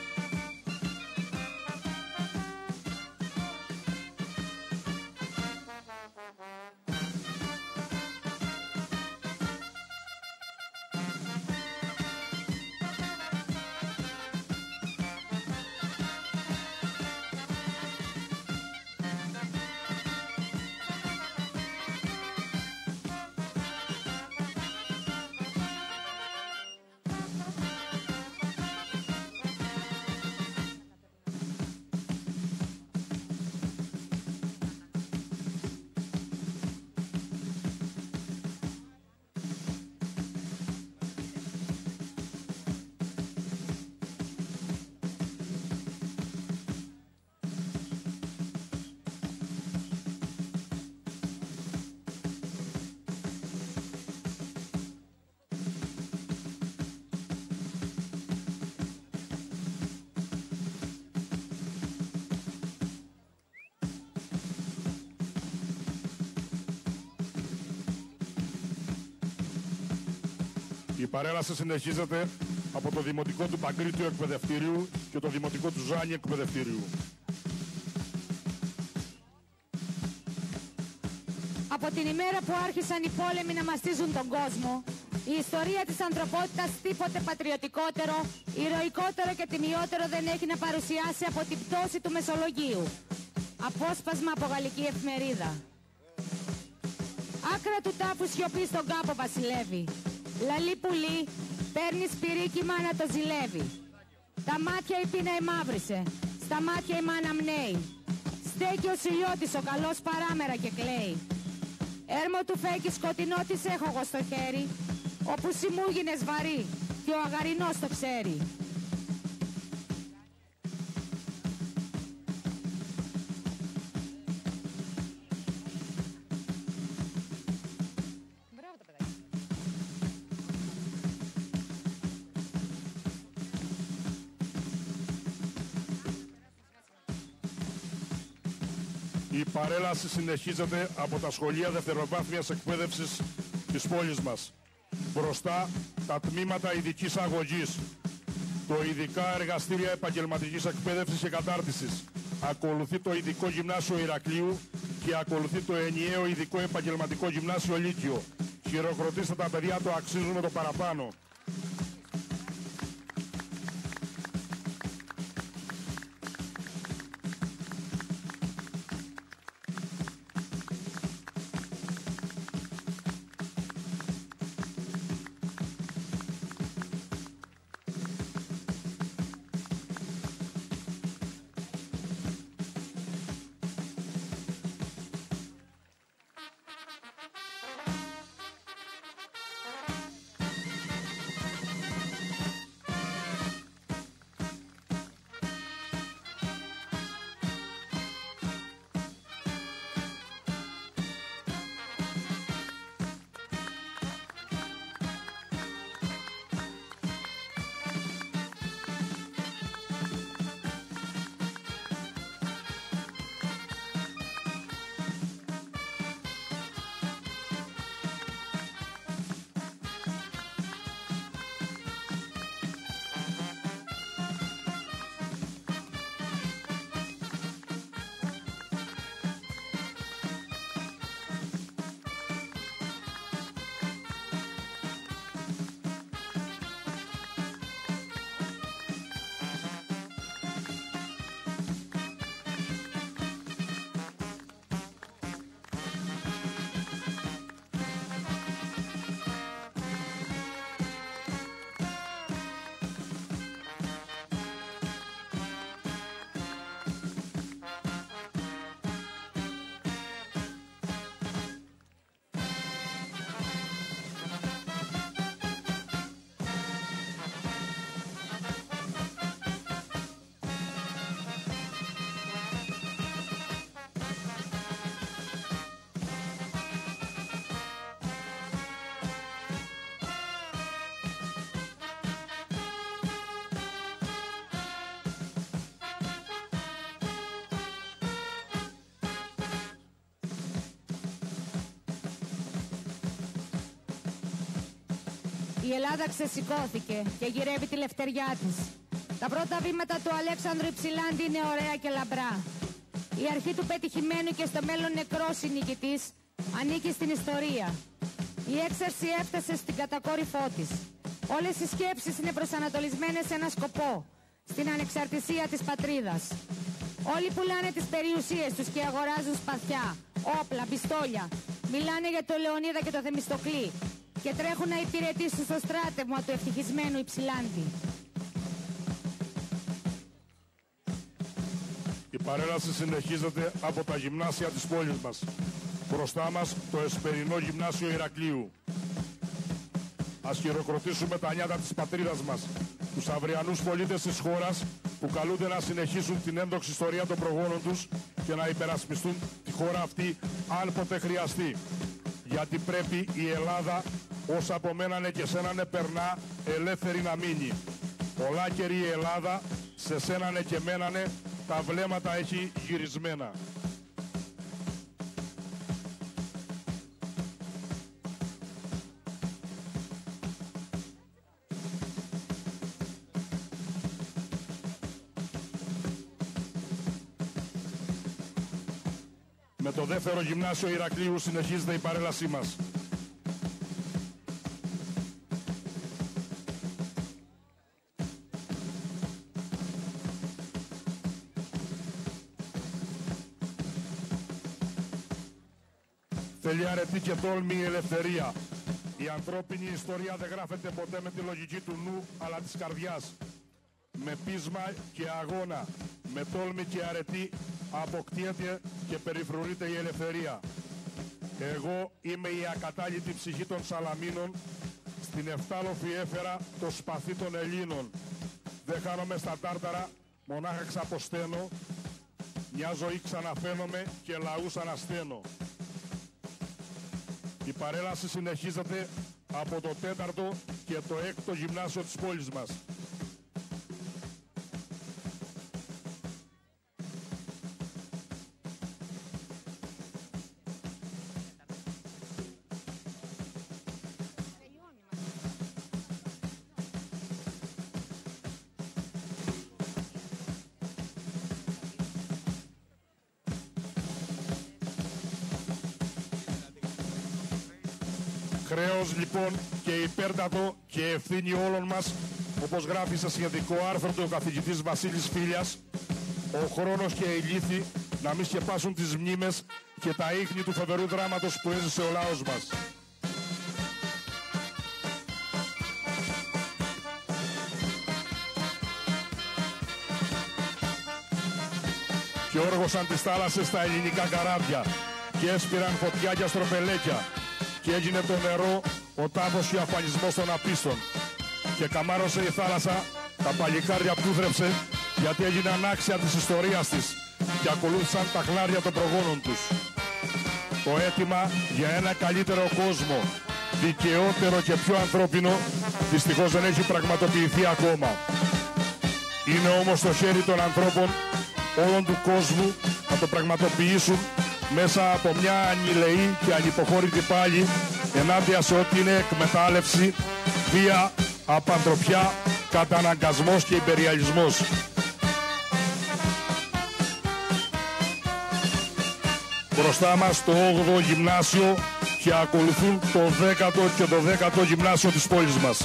Η παρέλαση συνεχίζεται από το Δημοτικό του Παγκρίτιου Εκπαιδευτηρίου και το Δημοτικό του Ζάνη Εκπαιδευτηρίου. Από την ημέρα που άρχισαν οι πόλεμοι να μαστίζουν τον κόσμο, η ιστορία της ανθρωπότητας τίποτε πατριωτικότερο, ηρωικότερο και τιμιότερο δεν έχει να παρουσιάσει από την πτώση του Μεσολογγίου. Απόσπασμα από γαλλική εφημερίδα. Άκρα του τάφου σιωπή στον κάπο βασιλεύει. Λαλή πουλί, παίρνει σπυρίκι, η μάνα το ζηλεύει. Τα μάτια η πείνα εμαύρισε, στα μάτια η μάνα μνέει. Στέκει ο Σιλιώτης ο καλός παράμερα και κλαίει. Έρμο του φέκει σκοτεινό της έχω εγώ στο χέρι, όπου σημούγινες βαρύ και ο αγαρινός το ξέρει. Η παρέλαση συνεχίζεται από τα σχολεία δευτεροβάθμιας εκπαίδευσης της πόλης μας. Μπροστά τα τμήματα ειδικής αγωγής, το ειδικά εργαστήρια επαγγελματικής εκπαίδευσης και κατάρτισης. Ακολουθεί το ειδικό γυμνάσιο Ηρακλείου και ακολουθεί το ενιαίο ειδικό επαγγελματικό γυμνάσιο Λύκειο. Χειροκροτήστε τα παιδιά, το αξίζουν με το παραπάνω. Η Ελλάδα ξεσηκώθηκε και γυρεύει τη λευτεριά της. Τα πρώτα βήματα του Αλέξανδρου Υψηλάντη είναι ωραία και λαμπρά. Η αρχή του πετυχημένου και στο μέλλον νεκρός νικητής ανήκει στην ιστορία. Η έξαρση έφτασε στην κατακόρυφό της. Όλες οι σκέψεις είναι προσανατολισμένες σε ένα σκοπό, στην ανεξαρτησία της πατρίδας. Όλοι πουλάνε τις περιουσίες τους και αγοράζουν σπαθιά, όπλα, πιστόλια. Μιλάνε για το Λεωνίδα και το Θεμιστοκλή και τρέχουν να υπηρετήσουν στο στράτευμα του ευτυχισμένου Υψηλάντη. Η παρέλαση συνεχίζεται από τα γυμνάσια της πόλης μας. Μπροστά μας το Εσπερινό Γυμνάσιο Ηρακλείου. Ας χειροκροτήσουμε τα νιάτα της πατρίδας μας, τους αυριανούς πολίτες της χώρας που καλούνται να συνεχίσουν την ένδοξη ιστορία των προγόνων τους και να υπερασπιστούν τη χώρα αυτή αν ποτέ χρειαστεί. Γιατί πρέπει η Ελλάδα όσα απομένανε και σένανε περνά ελεύθερη να μείνει. Ολάκερη η Ελλάδα σε σένανε και μένανε, τα βλέμματα έχει γυρισμένα. Με το δεύτερο γυμνάσιο Ηρακλείου συνεχίζεται η παρέλασή μας. Θέλει αρετή και τόλμη η ελευθερία. Η ανθρώπινη ιστορία δεν γράφεται ποτέ με τη λογική του νου, αλλά της καρδιάς. Με πείσμα και αγώνα, με τόλμη και αρετή αποκτιέται και περιφρουρείται η ελευθερία. Εγώ είμαι η ακατάλητη ψυχή των Σαλαμίνων, στην Εφτάλοφη έφερα το σπαθί των Ελλήνων. Δεν χάνομαι στα τάρταρα, μονάχα ξαποσταίνω, μια ζωή ξαναφαίνομαι και λαούς ανασταίνω. Η παρέλαση συνεχίζεται από το τέταρτο και το έκτο γυμνάσιο της πόλης μας. Χρέος λοιπόν και υπέρτατο και ευθύνη όλων μας, όπως γράφει σε σχετικό άρθρο του καθηγητής Βασίλης Φίλιας, ο χρόνος και η λύθη να μην σκεπάσουν τις μνήμες και τα ίχνη του φοβερού δράματος που έζησε ο λαός μας. Και όργωσαν τις θάλασσες στα ελληνικά καράβια και έσπηραν φωτιά και αστροπελέκια και έγινε το νερό ο τάφος και ο αφανισμός των απίστων και καμάρωσε η θάλασσα τα παλικάρια που θρέψε γιατί έγιναν άξια της ιστορίας της και ακολούθησαν τα χνάρια των προγόνων τους. Το αίτημα για ένα καλύτερο κόσμο, δικαιότερο και πιο ανθρώπινο, δυστυχώς δεν έχει πραγματοποιηθεί ακόμα. Είναι όμως στο χέρι των ανθρώπων όλων του κόσμου να το πραγματοποιήσουν μέσα από μια ανηλεή και ανυποχώρητη πάλη ενάντια σε ό,τι είναι εκμετάλλευση, βία, απανθρωπιά, καταναγκασμός και υπεριαλισμός. Μπροστά μας το όγδοο γυμνάσιο και ακολουθούν το δέκατο και το δέκατο γυμνάσιο της πόλης μας.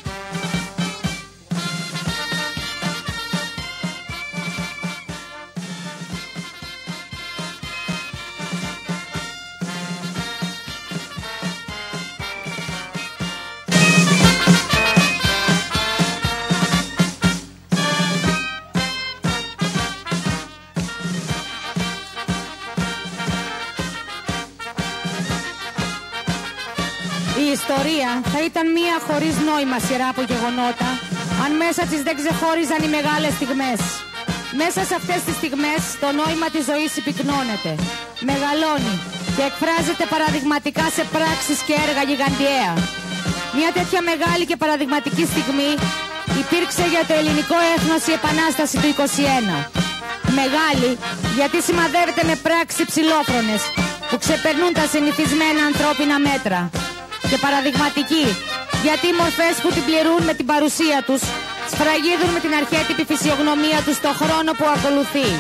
Η ιστορία θα ήταν μία χωρίς νόημα σειρά από γεγονότα αν μέσα της δεν ξεχώριζαν οι μεγάλες στιγμές. Μέσα σε αυτές τις στιγμές το νόημα της ζωής συμπυκνώνεται, μεγαλώνει και εκφράζεται παραδειγματικά σε πράξεις και έργα γιγαντιαία. Μια τέτοια μεγάλη και παραδειγματική στιγμή υπήρξε για το ελληνικό έθνος η Επανάσταση του είκοσι ένα. Μεγάλη γιατί σημαδεύεται με πράξεις ψηλόφρονες που ξεπερνούν τα συνηθισμένα ανθρώπινα μέτρα. Και παραδειγματική γιατί οι μορφές που την πληρούν με την παρουσία τους σφραγίδουν με την αρχέτυπη φυσιογνωμία τους το χρόνο που ακολουθεί.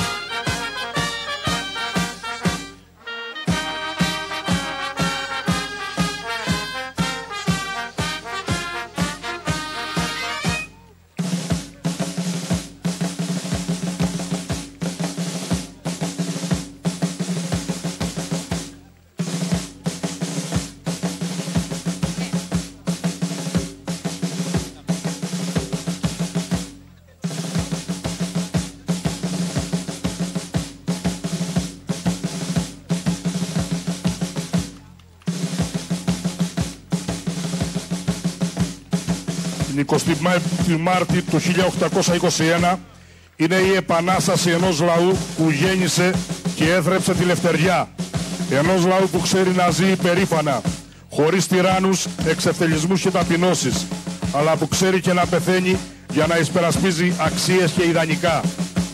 Την εικοστή Μάρτη του χίλια οκτακόσια είκοσι ένα είναι η επανάσταση ενός λαού που γέννησε και έθρεψε τη λευτεριά. Ενός λαού που ξέρει να ζει υπερήφανα, χωρίς τυράννους, εξευτελισμούς και ταπεινώσεις, αλλά που ξέρει και να πεθαίνει για να εισπερασπίζει αξίες και ιδανικά.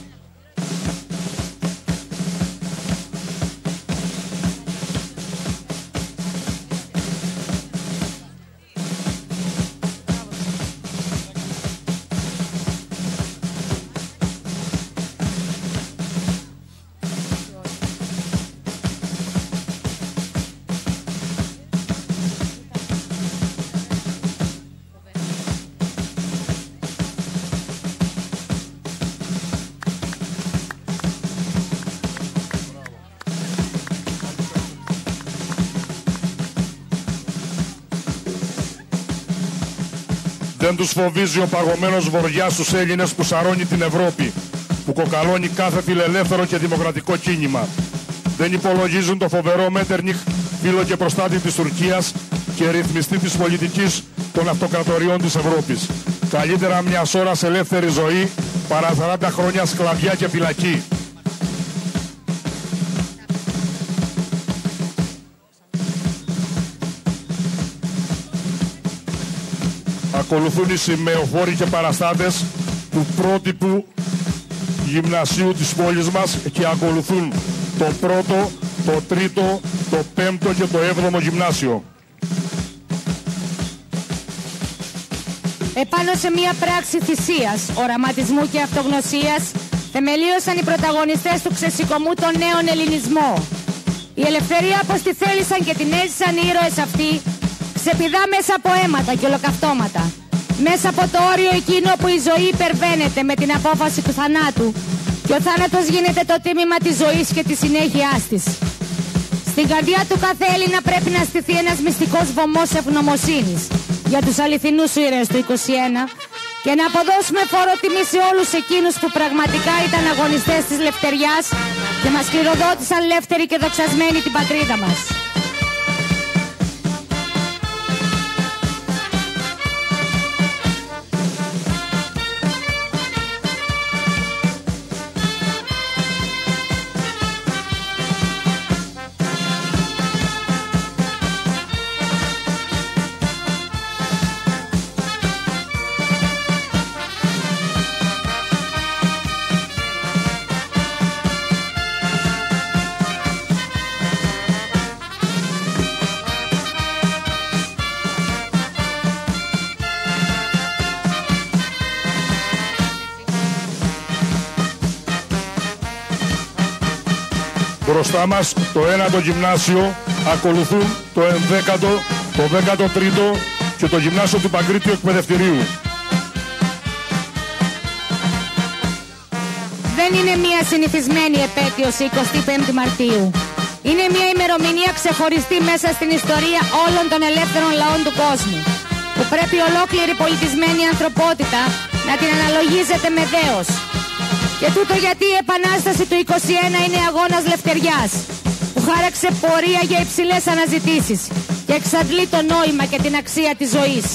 Δεν τους φοβίζει ο παγωμένος βοριάς στους Έλληνες που σαρώνει την Ευρώπη, που κοκαλώνει κάθε φιλελεύθερο και δημοκρατικό κίνημα. Δεν υπολογίζουν το φοβερό Μέττερνιχ, φίλο και προστάτη της Τουρκίας και ρυθμιστή της πολιτικής των αυτοκρατοριών της Ευρώπης. Καλύτερα μιας ώρας ελεύθερη ζωή παρά σαράντα χρόνια σκλαβιά και φυλακή. Ακολουθούν οι σημεοφόροι και παραστάτες του πρότυπου γυμνασίου της πόλης μας και ακολουθούν το πρώτο, το τρίτο, το πέμπτο και το έβδομο γυμνάσιο. Επάνω σε μια πράξη θυσίας, οραματισμού και αυτογνωσίας θεμελίωσαν οι πρωταγωνιστές του ξεσηκωμού τον νέον ελληνισμό. Η ελευθερία, όπως τη θέλησαν και την έζησαν οι ήρωες αυτοί, ξεπηδά μέσα από αίματα και ολοκαυτώματα. Μέσα από το όριο εκείνο που η ζωή υπερβαίνεται με την απόφαση του θανάτου και ο θάνατος γίνεται το τίμημα της ζωής και της συνέχειάς της. Στην καρδιά του κάθε Έλληνα πρέπει να στηθεί ένας μυστικός βωμός ευγνωμοσύνης για τους αληθινούς ήρωες του είκοσι ένα και να αποδώσουμε φόρο τιμή σε όλους εκείνους που πραγματικά ήταν αγωνιστές της λευτεριάς και μας κληροδότησαν ελεύθεροι και δοξασμένοι την πατρίδα μας. Μπροστά μας το ένατο γυμνάσιο, ακολουθούν το ενδέκατο, το δέκατο τρίτο και το γυμνάσιο του Παγκρίτιου Εκπαιδευτηρίου. Δεν είναι μια συνηθισμένη επέτειος η εικοστή πέμπτη Μαρτίου. Είναι μια ημερομηνία ξεχωριστή μέσα στην ιστορία όλων των ελεύθερων λαών του κόσμου, που πρέπει ολόκληρη πολιτισμένη ανθρωπότητα να την αναλογίζεται με δέος. Και τούτο γιατί η Επανάσταση του είκοσι ένα είναι αγώνας λευτεριάς, που χάραξε πορεία για υψηλές αναζητήσεις και εξαντλεί το νόημα και την αξία της ζωής.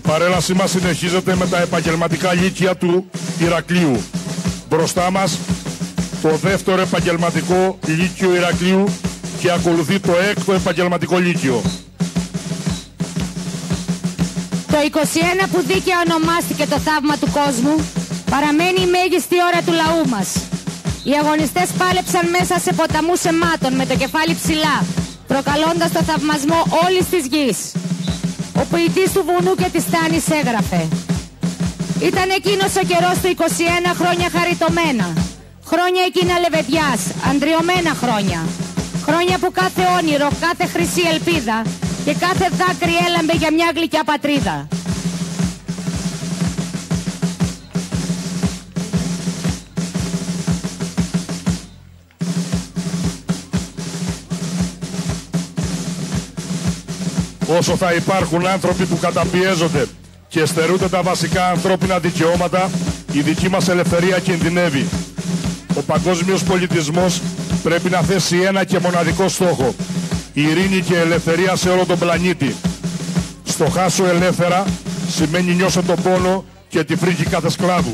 παρέλασή μας συνεχίζεται με τα επαγγελματικά λύκεια του Ηρακλείου. Μπροστά μας το δεύτερο επαγγελματικό λύκειο Ηρακλείου και ακολουθεί το έκτο επαγγελματικό λύκειο. Το είκοσι ένα που δίκαια ονομάστηκε το θαύμα του κόσμου παραμένει η μέγιστη ώρα του λαού μας. Οι αγωνιστές πάλεψαν μέσα σε ποταμούς αιμάτων με το κεφάλι ψηλά, προκαλώντας το θαυμασμό όλης της γης. Ο ποιητής του βουνού και της Τάνης έγραφε: «Ήταν εκείνος ο καιρός του είκοσι ένα, χρόνια χαριτωμένα, χρόνια εκείνα λεβεδιάς, αντριωμένα χρόνια, χρόνια που κάθε όνειρο, κάθε χρυσή ελπίδα και κάθε δάκρυ έλαμπε για μια γλυκιά πατρίδα». Όσο θα υπάρχουν άνθρωποι που καταπιέζονται και στερούνται τα βασικά ανθρώπινα δικαιώματα, η δική μας ελευθερία κινδυνεύει. Ο παγκόσμιος πολιτισμός πρέπει να θέσει ένα και μοναδικό στόχο: ειρήνη και ελευθερία σε όλο τον πλανήτη. Στο χάσω ελεύθερα σημαίνει νιώσω τον πόνο και τη φρίκη κάθε σκλάβου.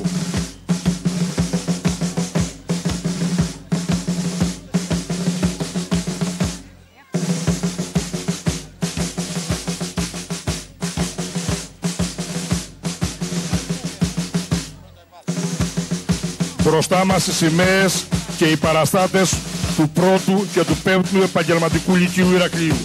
Μπροστά μας οι σημαίες και οι παραστάτες του πρώτου και του πέμπτου επαγγελματικού λυκείου Ηρακλείου.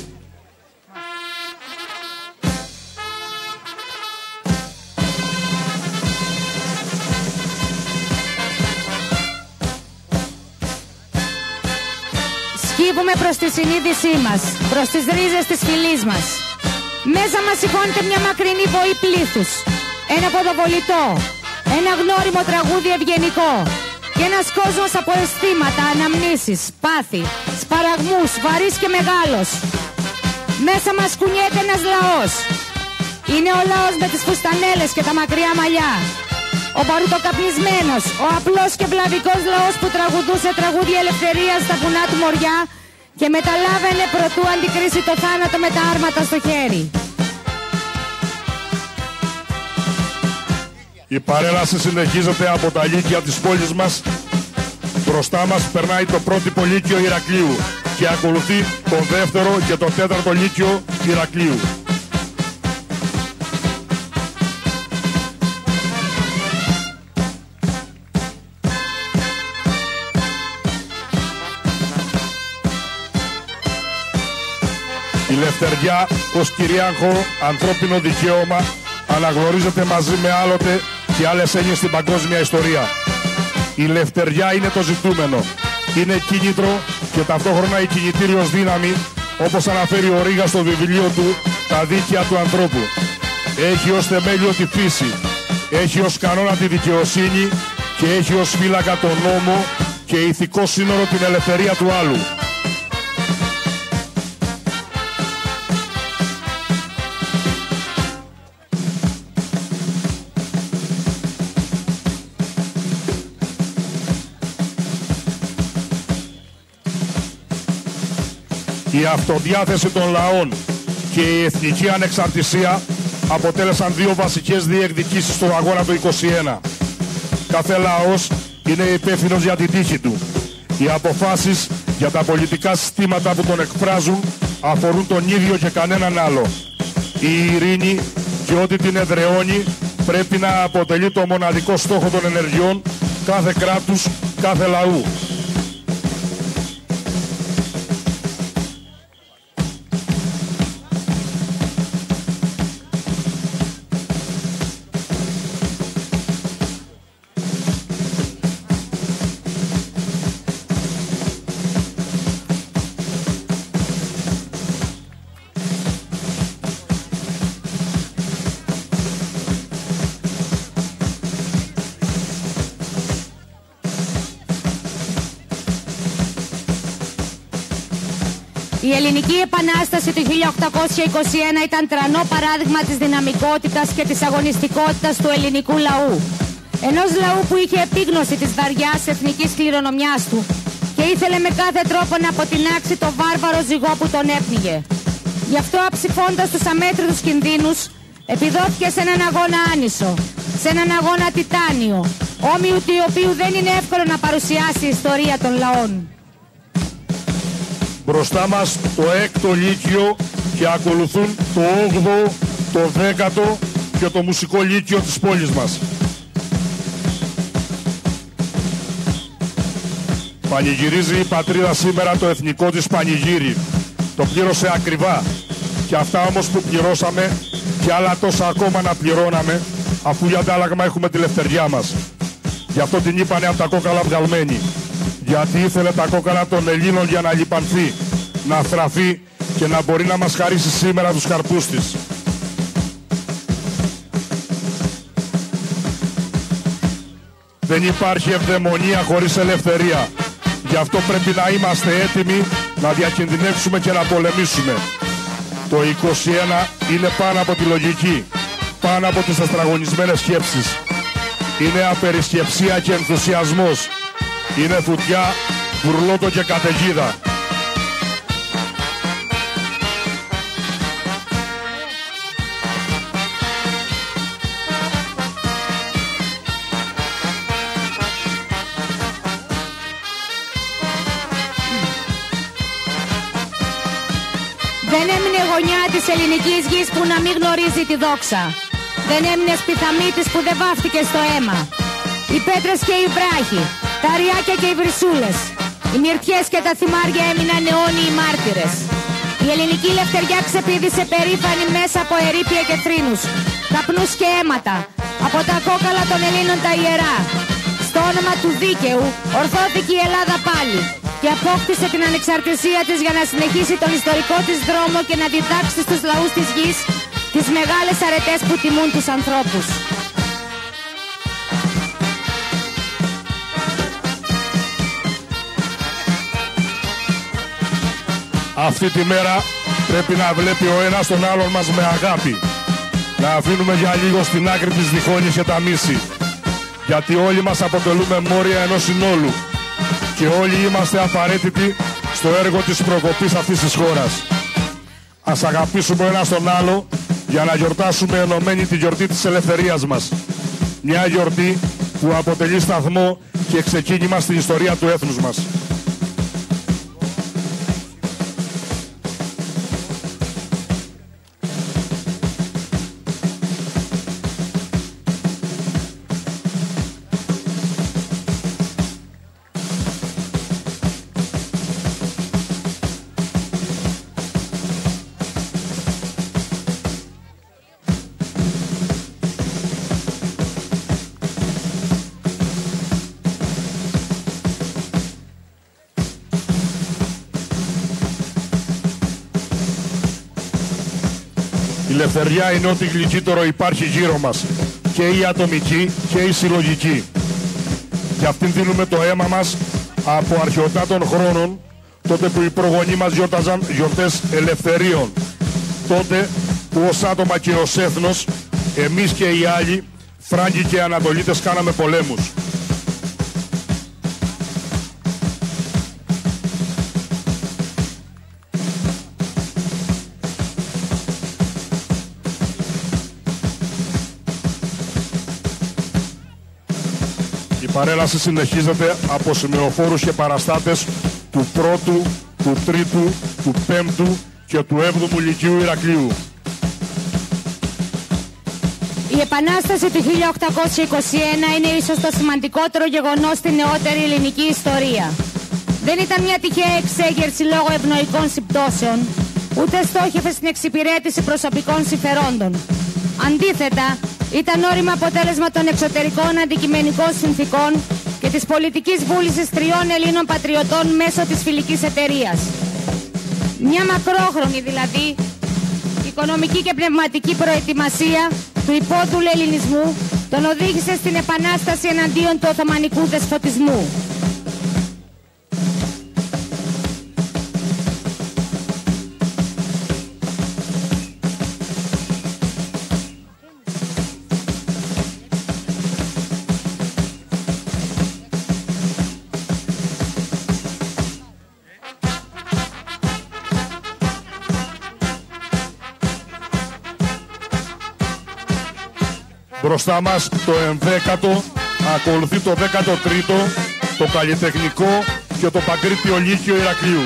Σκύβουμε προς τη συνείδησή μας, προς τις ρίζες της φυλής μας. Μέσα μας σηκώνεται μια μακρινή βοή πλήθους, ένα ποδοβολητό, ένα γνώριμο τραγούδι ευγενικό και ένας κόσμος από αισθήματα, αναμνήσεις, πάθη, σπαραγμούς, βαρύς και μεγάλος. Μέσα μας κουνιέται ένας λαός. Είναι ο λαός με τις φουστανέλες και τα μακριά μαλλιά. Ο παρουτοκαπνισμένος, ο απλός και βλαβικός λαός που τραγουδούσε τραγούδια ελευθερίας στα βουνά του Μοριά και μεταλάβαινε προτού αντικρίσει το θάνατο με τα άρματα στο χέρι. Η παρέλαση συνεχίζεται από τα λύκεια της πόλης μας. Μπροστά μας περνάει το πρώτο λύκειο Ηρακλείου και ακολουθεί το δεύτερο και το τέταρτο λύκειο Ηρακλείου. Η λευτεριά ως κυριάρχο ανθρώπινο δικαίωμα αναγνωρίζεται μαζί με άλλοτε και άλλες έννοιες στην παγκόσμια ιστορία. Η λευτεριά είναι το ζητούμενο. Είναι κίνητρο και ταυτόχρονα η κινητήριος δύναμη, όπως αναφέρει ο Ρήγας στο βιβλίο του «Τα δίκαια του ανθρώπου». Έχει ως θεμέλιο τη φύση, έχει ως κανόνα τη δικαιοσύνη και έχει ως φύλακα τον νόμο και ηθικό σύνορο την ελευθερία του άλλου. Η αυτοδιάθεση των λαών και η εθνική ανεξαρτησία αποτέλεσαν δύο βασικές διεκδικήσεις στον αγώνα του είκοσι ένα. Κάθε λαός είναι υπεύθυνος για την τύχη του. Οι αποφάσεις για τα πολιτικά συστήματα που τον εκφράζουν αφορούν τον ίδιο και κανέναν άλλο. Η ειρήνη και ό,τι την εδραιώνει πρέπει να αποτελεί το μοναδικό στόχο των ενεργειών κάθε κράτους, κάθε λαού. Η Ελληνική Επανάσταση του χίλια οκτακόσια είκοσι ένα ήταν τρανό παράδειγμα της δυναμικότητας και της αγωνιστικότητας του ελληνικού λαού. Ενός λαού που είχε επίγνωση της βαριάς εθνικής κληρονομιάς του και ήθελε με κάθε τρόπο να αποτινάξει το βάρβαρο ζυγό που τον έπνιγε. Γι' αυτό, αψηφώντας τους αμέτρητους κινδύνους, Επιδόθηκε σε έναν αγώνα άνισο, σε έναν αγώνα τιτάνιο, όμοιου του οποίου δεν είναι εύκολο να παρουσιάσει η ιστορία των λαών. Μπροστά μας το έκτο λύκειο και ακολουθούν το όγδοο, το δέκατο και το μουσικό λύκειο της πόλης μας. Πανηγυρίζει η πατρίδα σήμερα το εθνικό της πανηγύρι. Το πλήρωσε ακριβά. Και αυτά όμως που πληρώσαμε και άλλα τόσα ακόμα να πληρώναμε, αφού για αντάλλαγμα έχουμε τη λευτεριά μας. Γι' αυτό την είπανε από τα κόκαλα βγαλμένη. Γιατί ήθελε τα κόκαλα των Ελλήνων για να λιπανθεί, να θραθεί και να μπορεί να μας χαρίσει σήμερα τους καρπούς της. Δεν υπάρχει ευδαιμονία χωρίς ελευθερία. Γι' αυτό πρέπει να είμαστε έτοιμοι να διακινδυνεύσουμε και να πολεμήσουμε. Το είκοσι ένα είναι πάνω από τη λογική, πάνω από τις αστραγωνισμένες σκέψεις. Είναι απερισκεψία και ενθουσιασμός. Είναι φωτιά, μπουρλότο και καταιγίδα. Δεν έμεινε γωνιά της ελληνικής γης που να μην γνωρίζει τη δόξα. Δεν έμεινε σπιθαμίτης που δεν βάφτηκε στο αίμα. Οι πέτρες και οι βράχοι, τα αριάκια και οι βρυσούλες, οι μυρτιές και τα θυμάρια έμειναν αιώνιοι μάρτυρες. Η ελληνική λευτεριά ξεπήδησε περήφανη μέσα από ερείπια και θρήνους, καπνούς και αίματα, από τα κόκαλα των Ελλήνων τα ιερά. Στο όνομα του δίκαιου ορθώθηκε η Ελλάδα πάλι και απόκτησε την ανεξαρτησία της για να συνεχίσει τον ιστορικό της δρόμο και να διδάξει στους λαούς της γης τις μεγάλες αρετές που τιμούν τους ανθρώπους. Αυτή τη μέρα πρέπει να βλέπει ο ένας τον άλλον μας με αγάπη. Να αφήνουμε για λίγο στην άκρη της διχόνης και τα μίση. Γιατί όλοι μας αποτελούμε μόρια ενός συνόλου. Και όλοι είμαστε απαραίτητοι στο έργο της προκοπής αυτής της χώρας. Ας αγαπήσουμε ένας τον άλλο για να γιορτάσουμε ενωμένοι τη γιορτή της ελευθερίας μας. Μια γιορτή που αποτελεί σταθμό και ξεκίνημα στην ιστορία του έθνους μας. Η ελευθεριά είναι ό,τι γλυκύτερο υπάρχει γύρω μας, και η ατομική και η συλλογική. Γι' αυτήν δίνουμε το αίμα μας από αρχαιοτά των χρόνων, τότε που οι προγονείς μας γιόρταζαν γιορτές ελευθερίων. Τότε που ως άτομα και ως έθνος, εμείς και οι άλλοι, Φράγκοι και Ανατολίτες, κάναμε πολέμους. Η παρέλαση συνεχίζεται από σημεοφόρους και παραστάτες του πρώτου, του τρίτου, του πέμπτου και του έβδομου Λυκείου Ηρακλείου. Η Επανάσταση του χίλια οκτακόσια είκοσι ένα είναι ίσως το σημαντικότερο γεγονός στην νεότερη ελληνική ιστορία. Δεν ήταν μια τυχαία εξέγερση λόγω ευνοϊκών συμπτώσεων, ούτε στόχευε στην εξυπηρέτηση προσωπικών συμφερόντων. Αντίθετα, ήταν όριμο αποτέλεσμα των εξωτερικών αντικειμενικών συνθήκων και της πολιτικής βούλησης τριών Ελλήνων πατριωτών μέσω της φιλικής εταιρείας. Μια μακρόχρονη δηλαδή οικονομική και πνευματική προετοιμασία του υπόδουλου ελληνισμού τον οδήγησε στην επανάσταση εναντίον του Οθωμανικού δεσποτισμού. Μπροστά μας το ενδέκατο, ακολουθεί το δέκατο τρίτο, το καλλιτεχνικό και το Παγκρίτιο Λύκειο Ηρακλείου.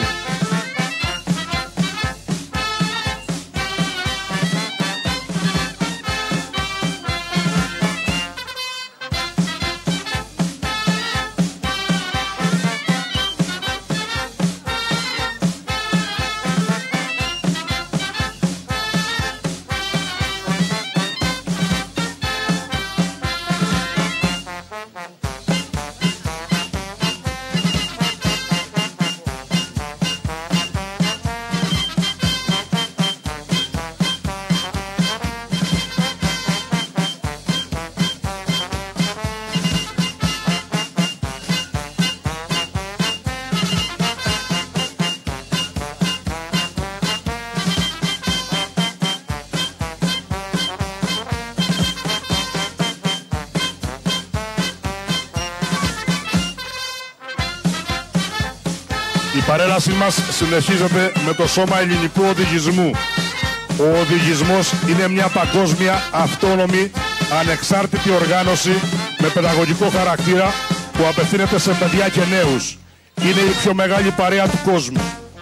Η παρέλασή μας συνεχίζεται με το Σώμα Ελληνικού Οδηγισμού. Ο οδηγισμός είναι μια παγκόσμια, αυτόνομη, ανεξάρτητη οργάνωση με παιδαγωγικό χαρακτήρα που απευθύνεται σε παιδιά και νέους. Είναι η πιο μεγάλη παρέα του κόσμου.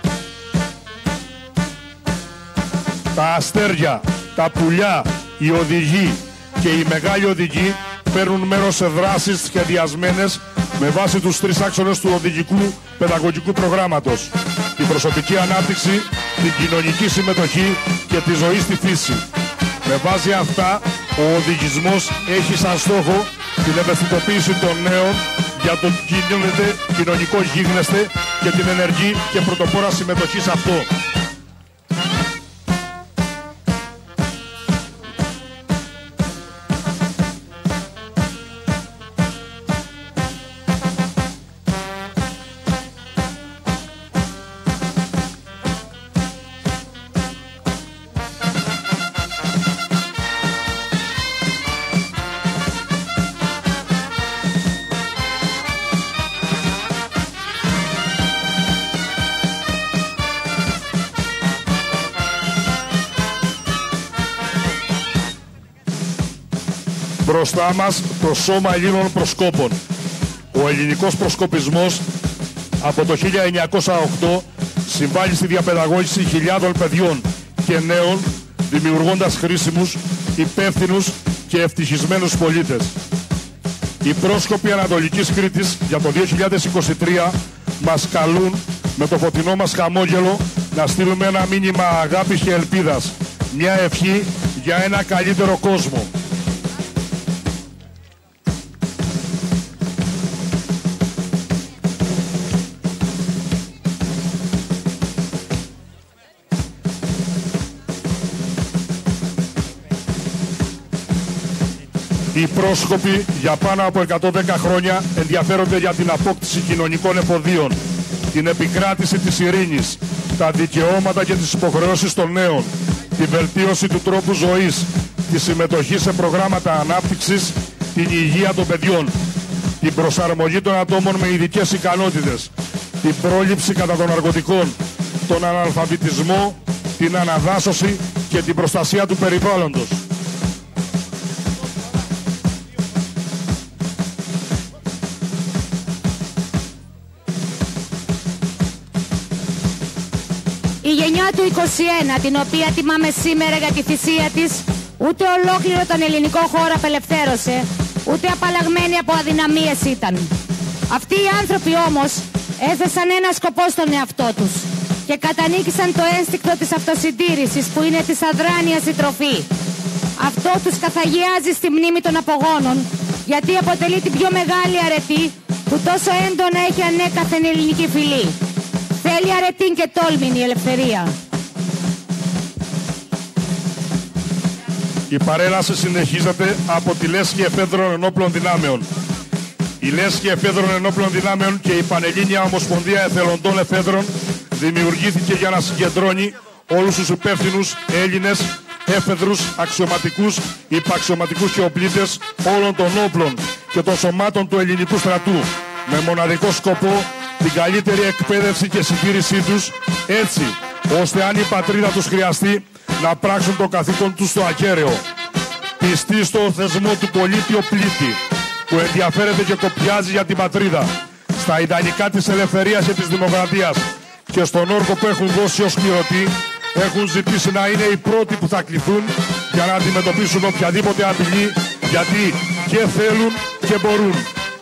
Τα αστέρια, τα πουλιά, οι οδηγοί και οι μεγάλοι οδηγοί παίρνουν μέρος σε δράσεις σχεδιασμένες με βάση τους τρεις άξονες του οδηγικού παιδαγωγικού προγράμματος. Την προσωπική ανάπτυξη, την κοινωνική συμμετοχή και τη ζωή στη φύση. Με βάση αυτά, ο οδηγισμός έχει σαν στόχο την ευαισθητοποίηση των νέων για το κοινωνικό γίγνεσθε και την ενεργή και πρωτοπόρα συμμετοχή σε αυτό. Μπροστά μας το Σώμα Ελλήνων Προσκόπων. Ο ελληνικός προσκοπισμός από το χίλια εννιακόσια οκτώ συμβάλλει στη διαπαιδαγώγηση χιλιάδων παιδιών και νέων, δημιουργώντας χρήσιμους, υπεύθυνους και ευτυχισμένους πολίτες. Οι πρόσκοποι Ανατολικής Κρήτης για το δύο χιλιάδες είκοσι τρία μας καλούν με το φωτεινό μας χαμόγελο να στείλουμε ένα μήνυμα αγάπης και ελπίδας, μια ευχή για ένα καλύτερο κόσμο. Οι πρόσκοποι για πάνω από εκατόν δέκα χρόνια ενδιαφέρονται για την απόκτηση κοινωνικών εφοδίων, την επικράτηση της ειρήνης, τα δικαιώματα και τις υποχρεώσεις των νέων, τη βελτίωση του τρόπου ζωής, τη συμμετοχή σε προγράμματα ανάπτυξης, την υγεία των παιδιών, την προσαρμογή των ατόμων με ειδικές ικανότητες, την πρόληψη κατά των ναρκωτικών, τον αναλφαβητισμό, την αναδάσωση και την προστασία του περιβάλλοντος. Η γενιά του είκοσι ένα, την οποία τιμάμε σήμερα για τη θυσία της, ούτε ολόκληρο τον ελληνικό χώρο απελευθέρωσε, ούτε απαλλαγμένοι από αδυναμίες ήταν. Αυτοί οι άνθρωποι όμως έθεσαν ένα σκοπό στον εαυτό τους και κατανίκησαν το ένστικτο της αυτοσυντήρησης που είναι της αδράνειας η τροφή. Αυτό τους καθαγιάζει στη μνήμη των απογόνων, γιατί αποτελεί την πιο μεγάλη αρετή που τόσο έντονα έχει ανέκαθεν ελληνική φυλή. Θέλει αρετήν και τόλμην η ελευθερία. Η παρέλαση συνεχίζεται από τη Λέσχη Εφέδρων Ενόπλων Δυνάμεων. Η Λέσχη Εφέδρων Ενόπλων Δυνάμεων και η Πανελλήνια Ομοσπονδία Εθελοντών Εφέδρων δημιουργήθηκε για να συγκεντρώνει όλους τους υπεύθυνους Έλληνες, έφεδρους, αξιωματικούς, υπαξιωματικούς και οπλίτες όλων των όπλων και των σωμάτων του ελληνικού στρατού, με μοναδικό σκοπό την καλύτερη εκπαίδευση και συντήρησή τους, έτσι ώστε αν η πατρίδα τους χρειαστεί να πράξουν το καθήκον τους στο ακέραιο. πιστή στο θεσμό του πολίτη ο πλήτη, που ενδιαφέρεται και κοπιάζει για την πατρίδα, στα ιδανικά της ελευθερίας και της δημοκρατίας και στον όρκο που έχουν δώσει ως κληρωτοί, έχουν ζητήσει να είναι οι πρώτοι που θα κληθούν για να αντιμετωπίσουν οποιαδήποτε απειλή, γιατί και θέλουν και μπορούν.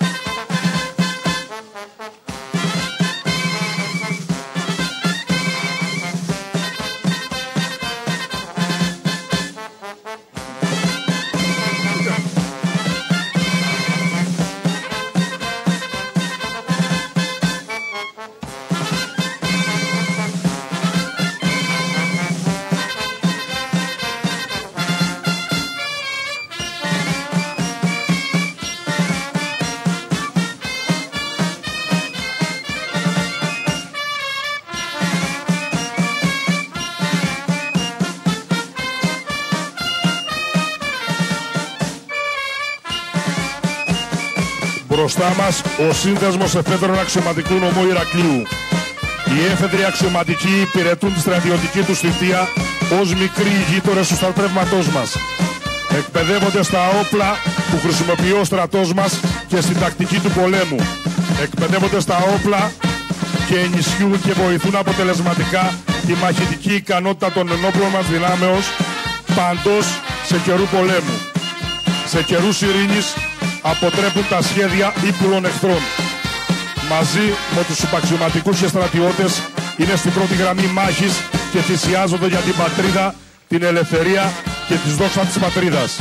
Μπροστά μας ο Σύνδεσμος Εφέδρων Αξιωματικού Νομού Ηρακλείου. Οι έφεδροι αξιωματικοί υπηρετούν τη στρατιωτική τους θητεία ως μικροί γείτονες του στρατεύματός μας. Εκπαιδεύονται στα όπλα που χρησιμοποιεί ο στρατός μας και στην τακτική του πολέμου. Εκπαιδεύονται στα όπλα και ενισχύουν και βοηθούν αποτελεσματικά τη μαχητική ικανότητα των ενόπλων μας δυνάμεως παντός σε καιρού πολέμου. Σε καιρούς ειρήνης αποτρέπουν τα σχέδια ύπουλων εχθρών. Μαζί με τους συμπαξιωματικούς και στρατιώτες είναι στην πρώτη γραμμή μάχης και θυσιάζονται για την πατρίδα, την ελευθερία και τη δόξα της πατρίδας.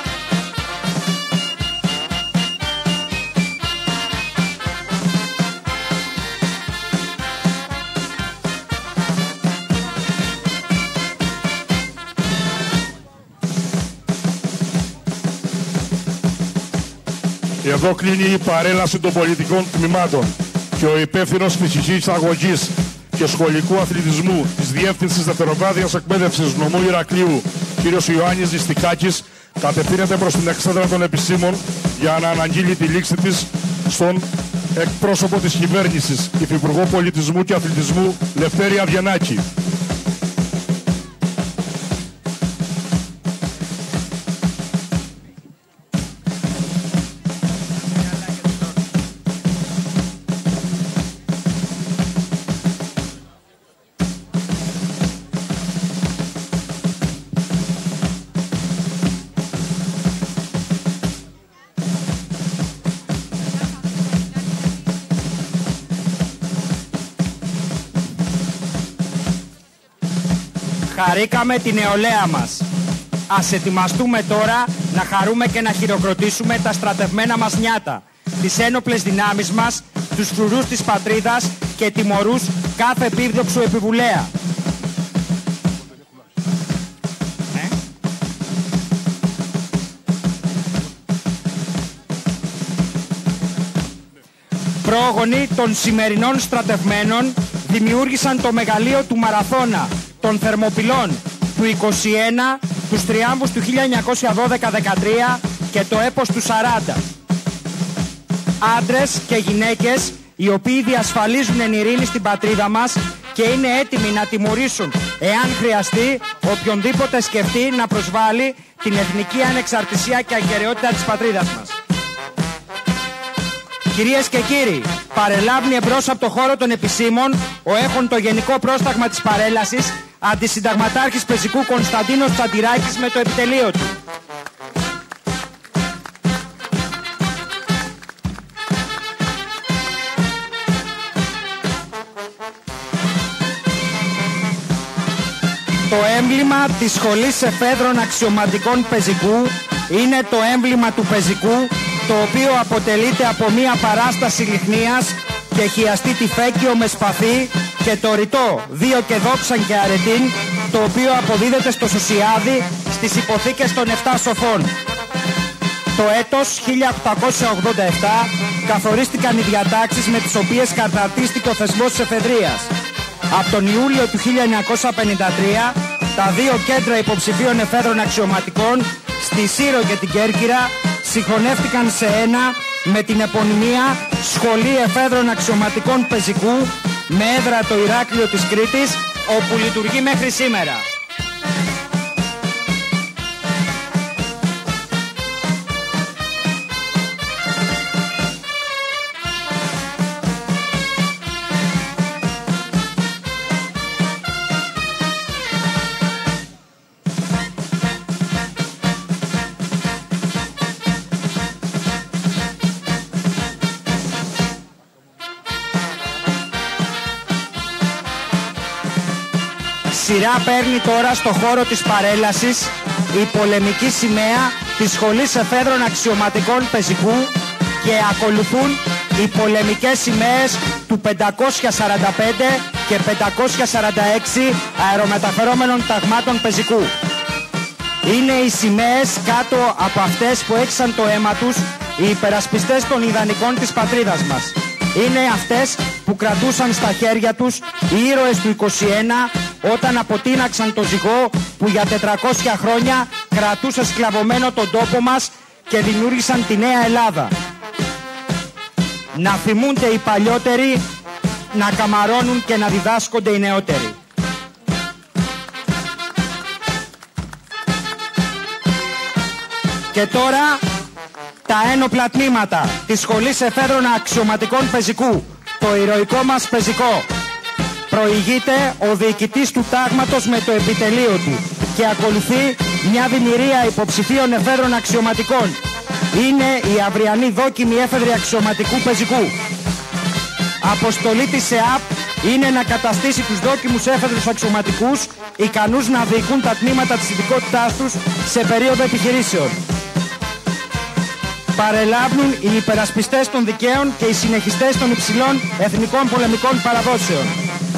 Εδώ κλείνει η παρέλαση των πολιτικών τμήματων και ο υπεύθυνος φυσικής αγωγής και σχολικού αθλητισμού της Διεύθυνσης Δευτεροβάθμιας Εκπαίδευσης Νομού Ηρακλείου, κ. Ιωάννης Διστικάκης, κατευθύνεται προς την εξέδρα των επισήμων για να αναγγείλει τη λήξη της στον εκπρόσωπο της κυβέρνησης, Υφυπουργό Πολιτισμού και Αθλητισμού, Λευτέρη Αβγενάκη. Χαρήκαμε την νεολαία μας. Ας ετοιμαστούμε τώρα να χαρούμε και να χειροκροτήσουμε τα στρατευμένα μας νιάτα, τις ένοπλες δυνάμεις μας, τους φρουρούς της πατρίδας και τιμωρούς κάθε επίδοξου επιβουλέα. Ε? Πρόγονοι των σημερινών στρατευμένων δημιούργησαν το μεγαλείο του Μαραθώνα των Θερμοπυλών του είκοσι ένα, τους τριάμβους του χίλια εννιακόσια δώδεκα δεκατρία και το έπος του σαράντα. Άντρες και γυναίκες οι οποίοι διασφαλίζουν εν ειρήνη στην πατρίδα μας και είναι έτοιμοι να τιμωρήσουν, εάν χρειαστεί, οποιονδήποτε σκεφτεί να προσβάλλει την εθνική ανεξαρτησία και αγκεραιότητα της πατρίδας μας. Κυρίες και κύριοι, παρελάβνει εμπρός από το χώρο των επισήμων ο έχων το Γενικό Πρόσταγμα της Παρέλασης, Αντισυνταγματάρχης Πεζικού Κωνσταντίνος Τσαντηράκης με το επιτελείο του. Το έμβλημα της Σχολής Εφέδρων Αξιωματικών Πεζικού είναι το έμβλημα του πεζικού, το οποίο αποτελείται από μία παράσταση λιχνίας και χιαστή τυφέκιο με σπαθί και το ρητό δύο και δόξαν και αρετήν, το οποίο αποδίδεται στο Σωσιάδη στις υποθήκες των εφτά σοφών. Το έτος χίλια οκτακόσια ογδόντα επτά καθορίστηκαν οι διατάξεις με τις οποίες καταρτίστηκε ο θεσμός της εφεδρείας. Από τον Ιούλιο του χίλια εννιακόσια πενήντα τρία τα δύο κέντρα υποψηφίων εφέδρων αξιωματικών στη Σύρο και την Κέρκυρα συγχρονεύτηκαν σε ένα με την επωνυμία Σχολή Εφέδρων Αξιωματικών Πεζικού με έδρα το Ηράκλειο της Κρήτης, όπου λειτουργεί μέχρι σήμερα. Σειρά παίρνει τώρα στο χώρο της παρέλασης η πολεμική σημαία της Σχολής Εφέδρων Αξιωματικών Πεζικού και ακολουθούν οι πολεμικές σημαίες του πεντακόσια σαράντα πέντε και πεντακόσια σαράντα έξι αερομεταφερόμενων ταγμάτων πεζικού. Είναι οι σημαίες κάτω από αυτές που έξαν το αίμα τους οι υπερασπιστές των ιδανικών της πατρίδας μας. Είναι αυτές που κρατούσαν στα χέρια τους οι ήρωες του είκοσι ένα όταν αποτείναξαν το ζυγό που για τετρακόσια χρόνια κρατούσε σκλαβωμένο τον τόπο μας και δημιούργησαν τη Νέα Ελλάδα. Να θυμούνται οι παλιότεροι, να καμαρώνουν και να διδάσκονται οι νεότεροι. Και τώρα τα ένοπλα τμήματα της Σχολής Εφέδρων Αξιωματικών Πεζικού, το ηρωικό μας πεζικό. Προηγείται ο διοικητής του τάγματος με το επιτελείο του και ακολουθεί μια δημιουργία υποψηφίων εφέδρων αξιωματικών. Είναι η αυριανή δόκιμη έφεδρη αξιωματικού πεζικού. Αποστολή της ΕΑΠ είναι να καταστήσει τους δόκιμους έφεδρους αξιωματικούς ικανούς να διοικούν τα τμήματα της ειδικότητάς τους σε περίοδο επιχειρήσεων. Παρελάβουν οι υπερασπιστές των δικαίων και οι συνεχιστές των υψηλών εθνικών πολεμικών παραδόσεων.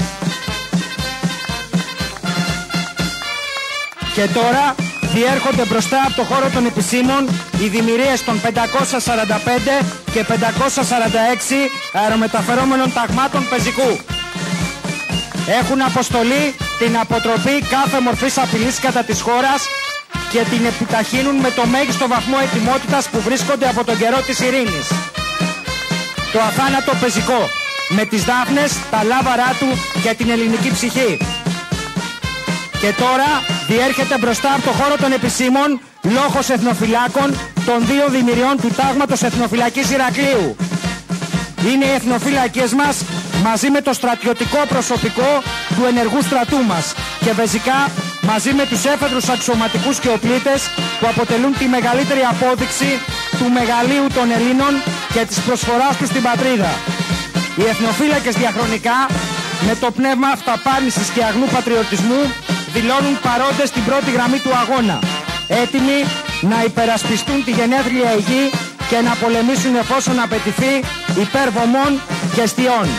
Και τώρα διέρχονται μπροστά από το χώρο των επισήμων οι δημιουργίες των πεντακόσια σαράντα πέντε και πεντακόσια σαράντα έξι αερομεταφερόμενων ταγμάτων πεζικού. Έχουν αποστολή την αποτροπή κάθε μορφής απειλής κατά της χώρας και την επιταχύνουν με το μέγιστο βαθμό ετοιμότητας που βρίσκονται από τον καιρό της ειρήνης. Το αθάνατο πεζικό, με τις δάφνες, τα λάβαρά του και την ελληνική ψυχή. Και τώρα διέρχεται μπροστά από το χώρο των επισήμων λόχος εθνοφυλάκων των δύο δημιουργιών του τάγματος Εθνοφυλακής Ηρακλείου. Είναι οι εθνοφύλακες μας μαζί με το στρατιωτικό προσωπικό του ενεργού στρατού μας και βεζικά μαζί με τους έφεδρους αξιωματικούς και οπλίτες που αποτελούν τη μεγαλύτερη απόδειξη του μεγαλείου των Ελλήνων και της προσφοράς τους στην πατρίδα. Οι εθνοφύλακες διαχρονικά με το πνεύμα αυταπάρνησης και αγνού πατριωτισμού δηλώνουν παρόντες στην πρώτη γραμμή του αγώνα, έτοιμοι να υπερασπιστούν τη γενέθλια γη και να πολεμήσουν εφόσον απαιτηθεί υπέρ βωμών και στιών.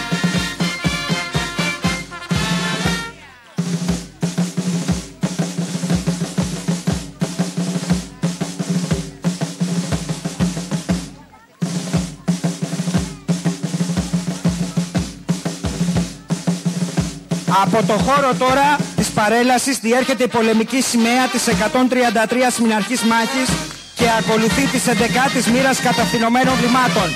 Από το χώρο τώρα της παρέλασης διέρχεται η πολεμική σημαία της εκατόν τριάντα τρία Μηναρχής Μάχης και ακολουθεί της ενδεκάτης μοίρας κατευθυνωμένων βημάτων.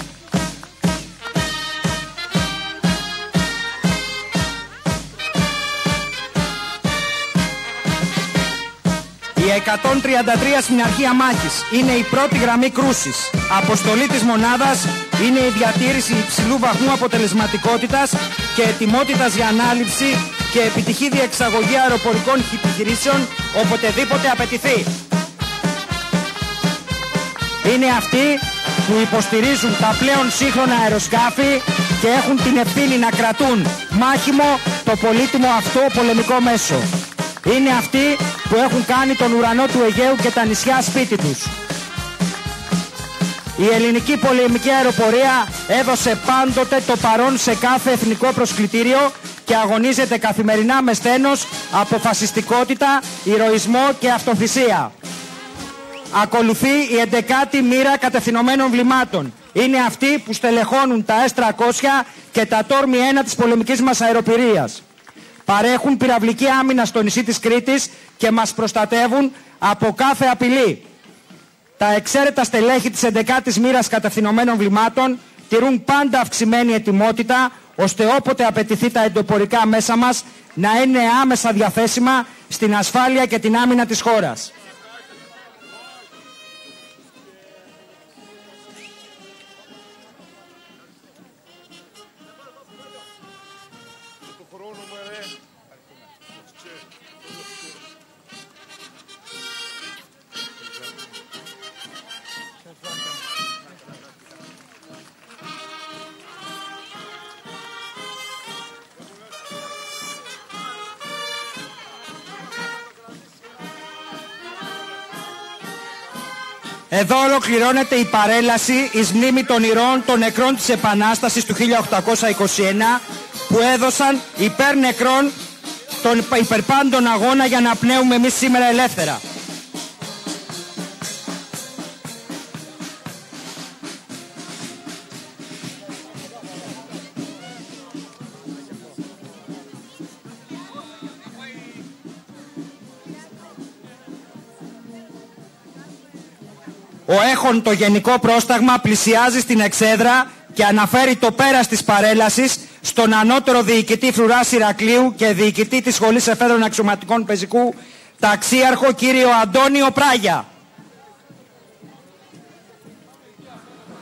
Η εκατόν τριάντα τρία Μηναρχία Μάχης είναι η πρώτη γραμμή κρούσης. Αποστολή της μονάδας είναι η διατήρηση υψηλού βαθμού αποτελεσματικότητας και ετοιμότητας για ανάληψη και επιτυχή διεξαγωγή αεροπορικών επιχειρήσεων οποτεδήποτε απαιτηθεί. Είναι αυτοί που υποστηρίζουν τα πλέον σύγχρονα αεροσκάφη και έχουν την ευθύνη να κρατούν μάχημο το πολύτιμο αυτό πολεμικό μέσο. Είναι αυτοί που έχουν κάνει τον ουρανό του Αιγαίου και τα νησιά σπίτι τους. Η ελληνική πολεμική αεροπορία έδωσε πάντοτε το παρόν σε κάθε εθνικό προσκλητήριο και αγωνίζεται καθημερινά με σθένος, αποφασιστικότητα, ηρωισμό και αυτοθυσία. Ακολουθεί η ενδεκάτη μοίρα κατευθυνωμένων βλημάτων. Είναι αυτοί που στελεχώνουν τα ες τριακόσια και τα Τόρμη ένα της πολεμικής μας αεροπυρίας. Παρέχουν πυραυλική άμυνα στο νησί της Κρήτης και μας προστατεύουν από κάθε απειλή. Τα εξαίρετα στελέχη της ενδεκάτης μοίρας κατευθυνωμένων βλημάτων τηρούν πάντα αυξημένη ετοιμότητα, ώστε όποτε απαιτηθεί τα εντοπορικά μέσα μας να είναι άμεσα διαθέσιμα στην ασφάλεια και την άμυνα της χώρας. Εδώ ολοκληρώνεται η παρέλαση εις μνήμη των ηρώων των νεκρών της Επανάστασης του χίλια οκτακόσια είκοσι ένα που έδωσαν υπέρ νεκρών τον υπερπάντων αγώνα για να πνέουμε εμείς σήμερα ελεύθερα. Ο έχων το γενικό πρόσταγμα πλησιάζει στην εξέδρα και αναφέρει το πέρας της παρέλασης στον ανώτερο διοικητή Φρουράς Ηρακλείου και διοικητή της Σχολής Εφέδρων Αξιωματικών Πεζικού, ταξίαρχο κύριο Αντώνιο Πράγια.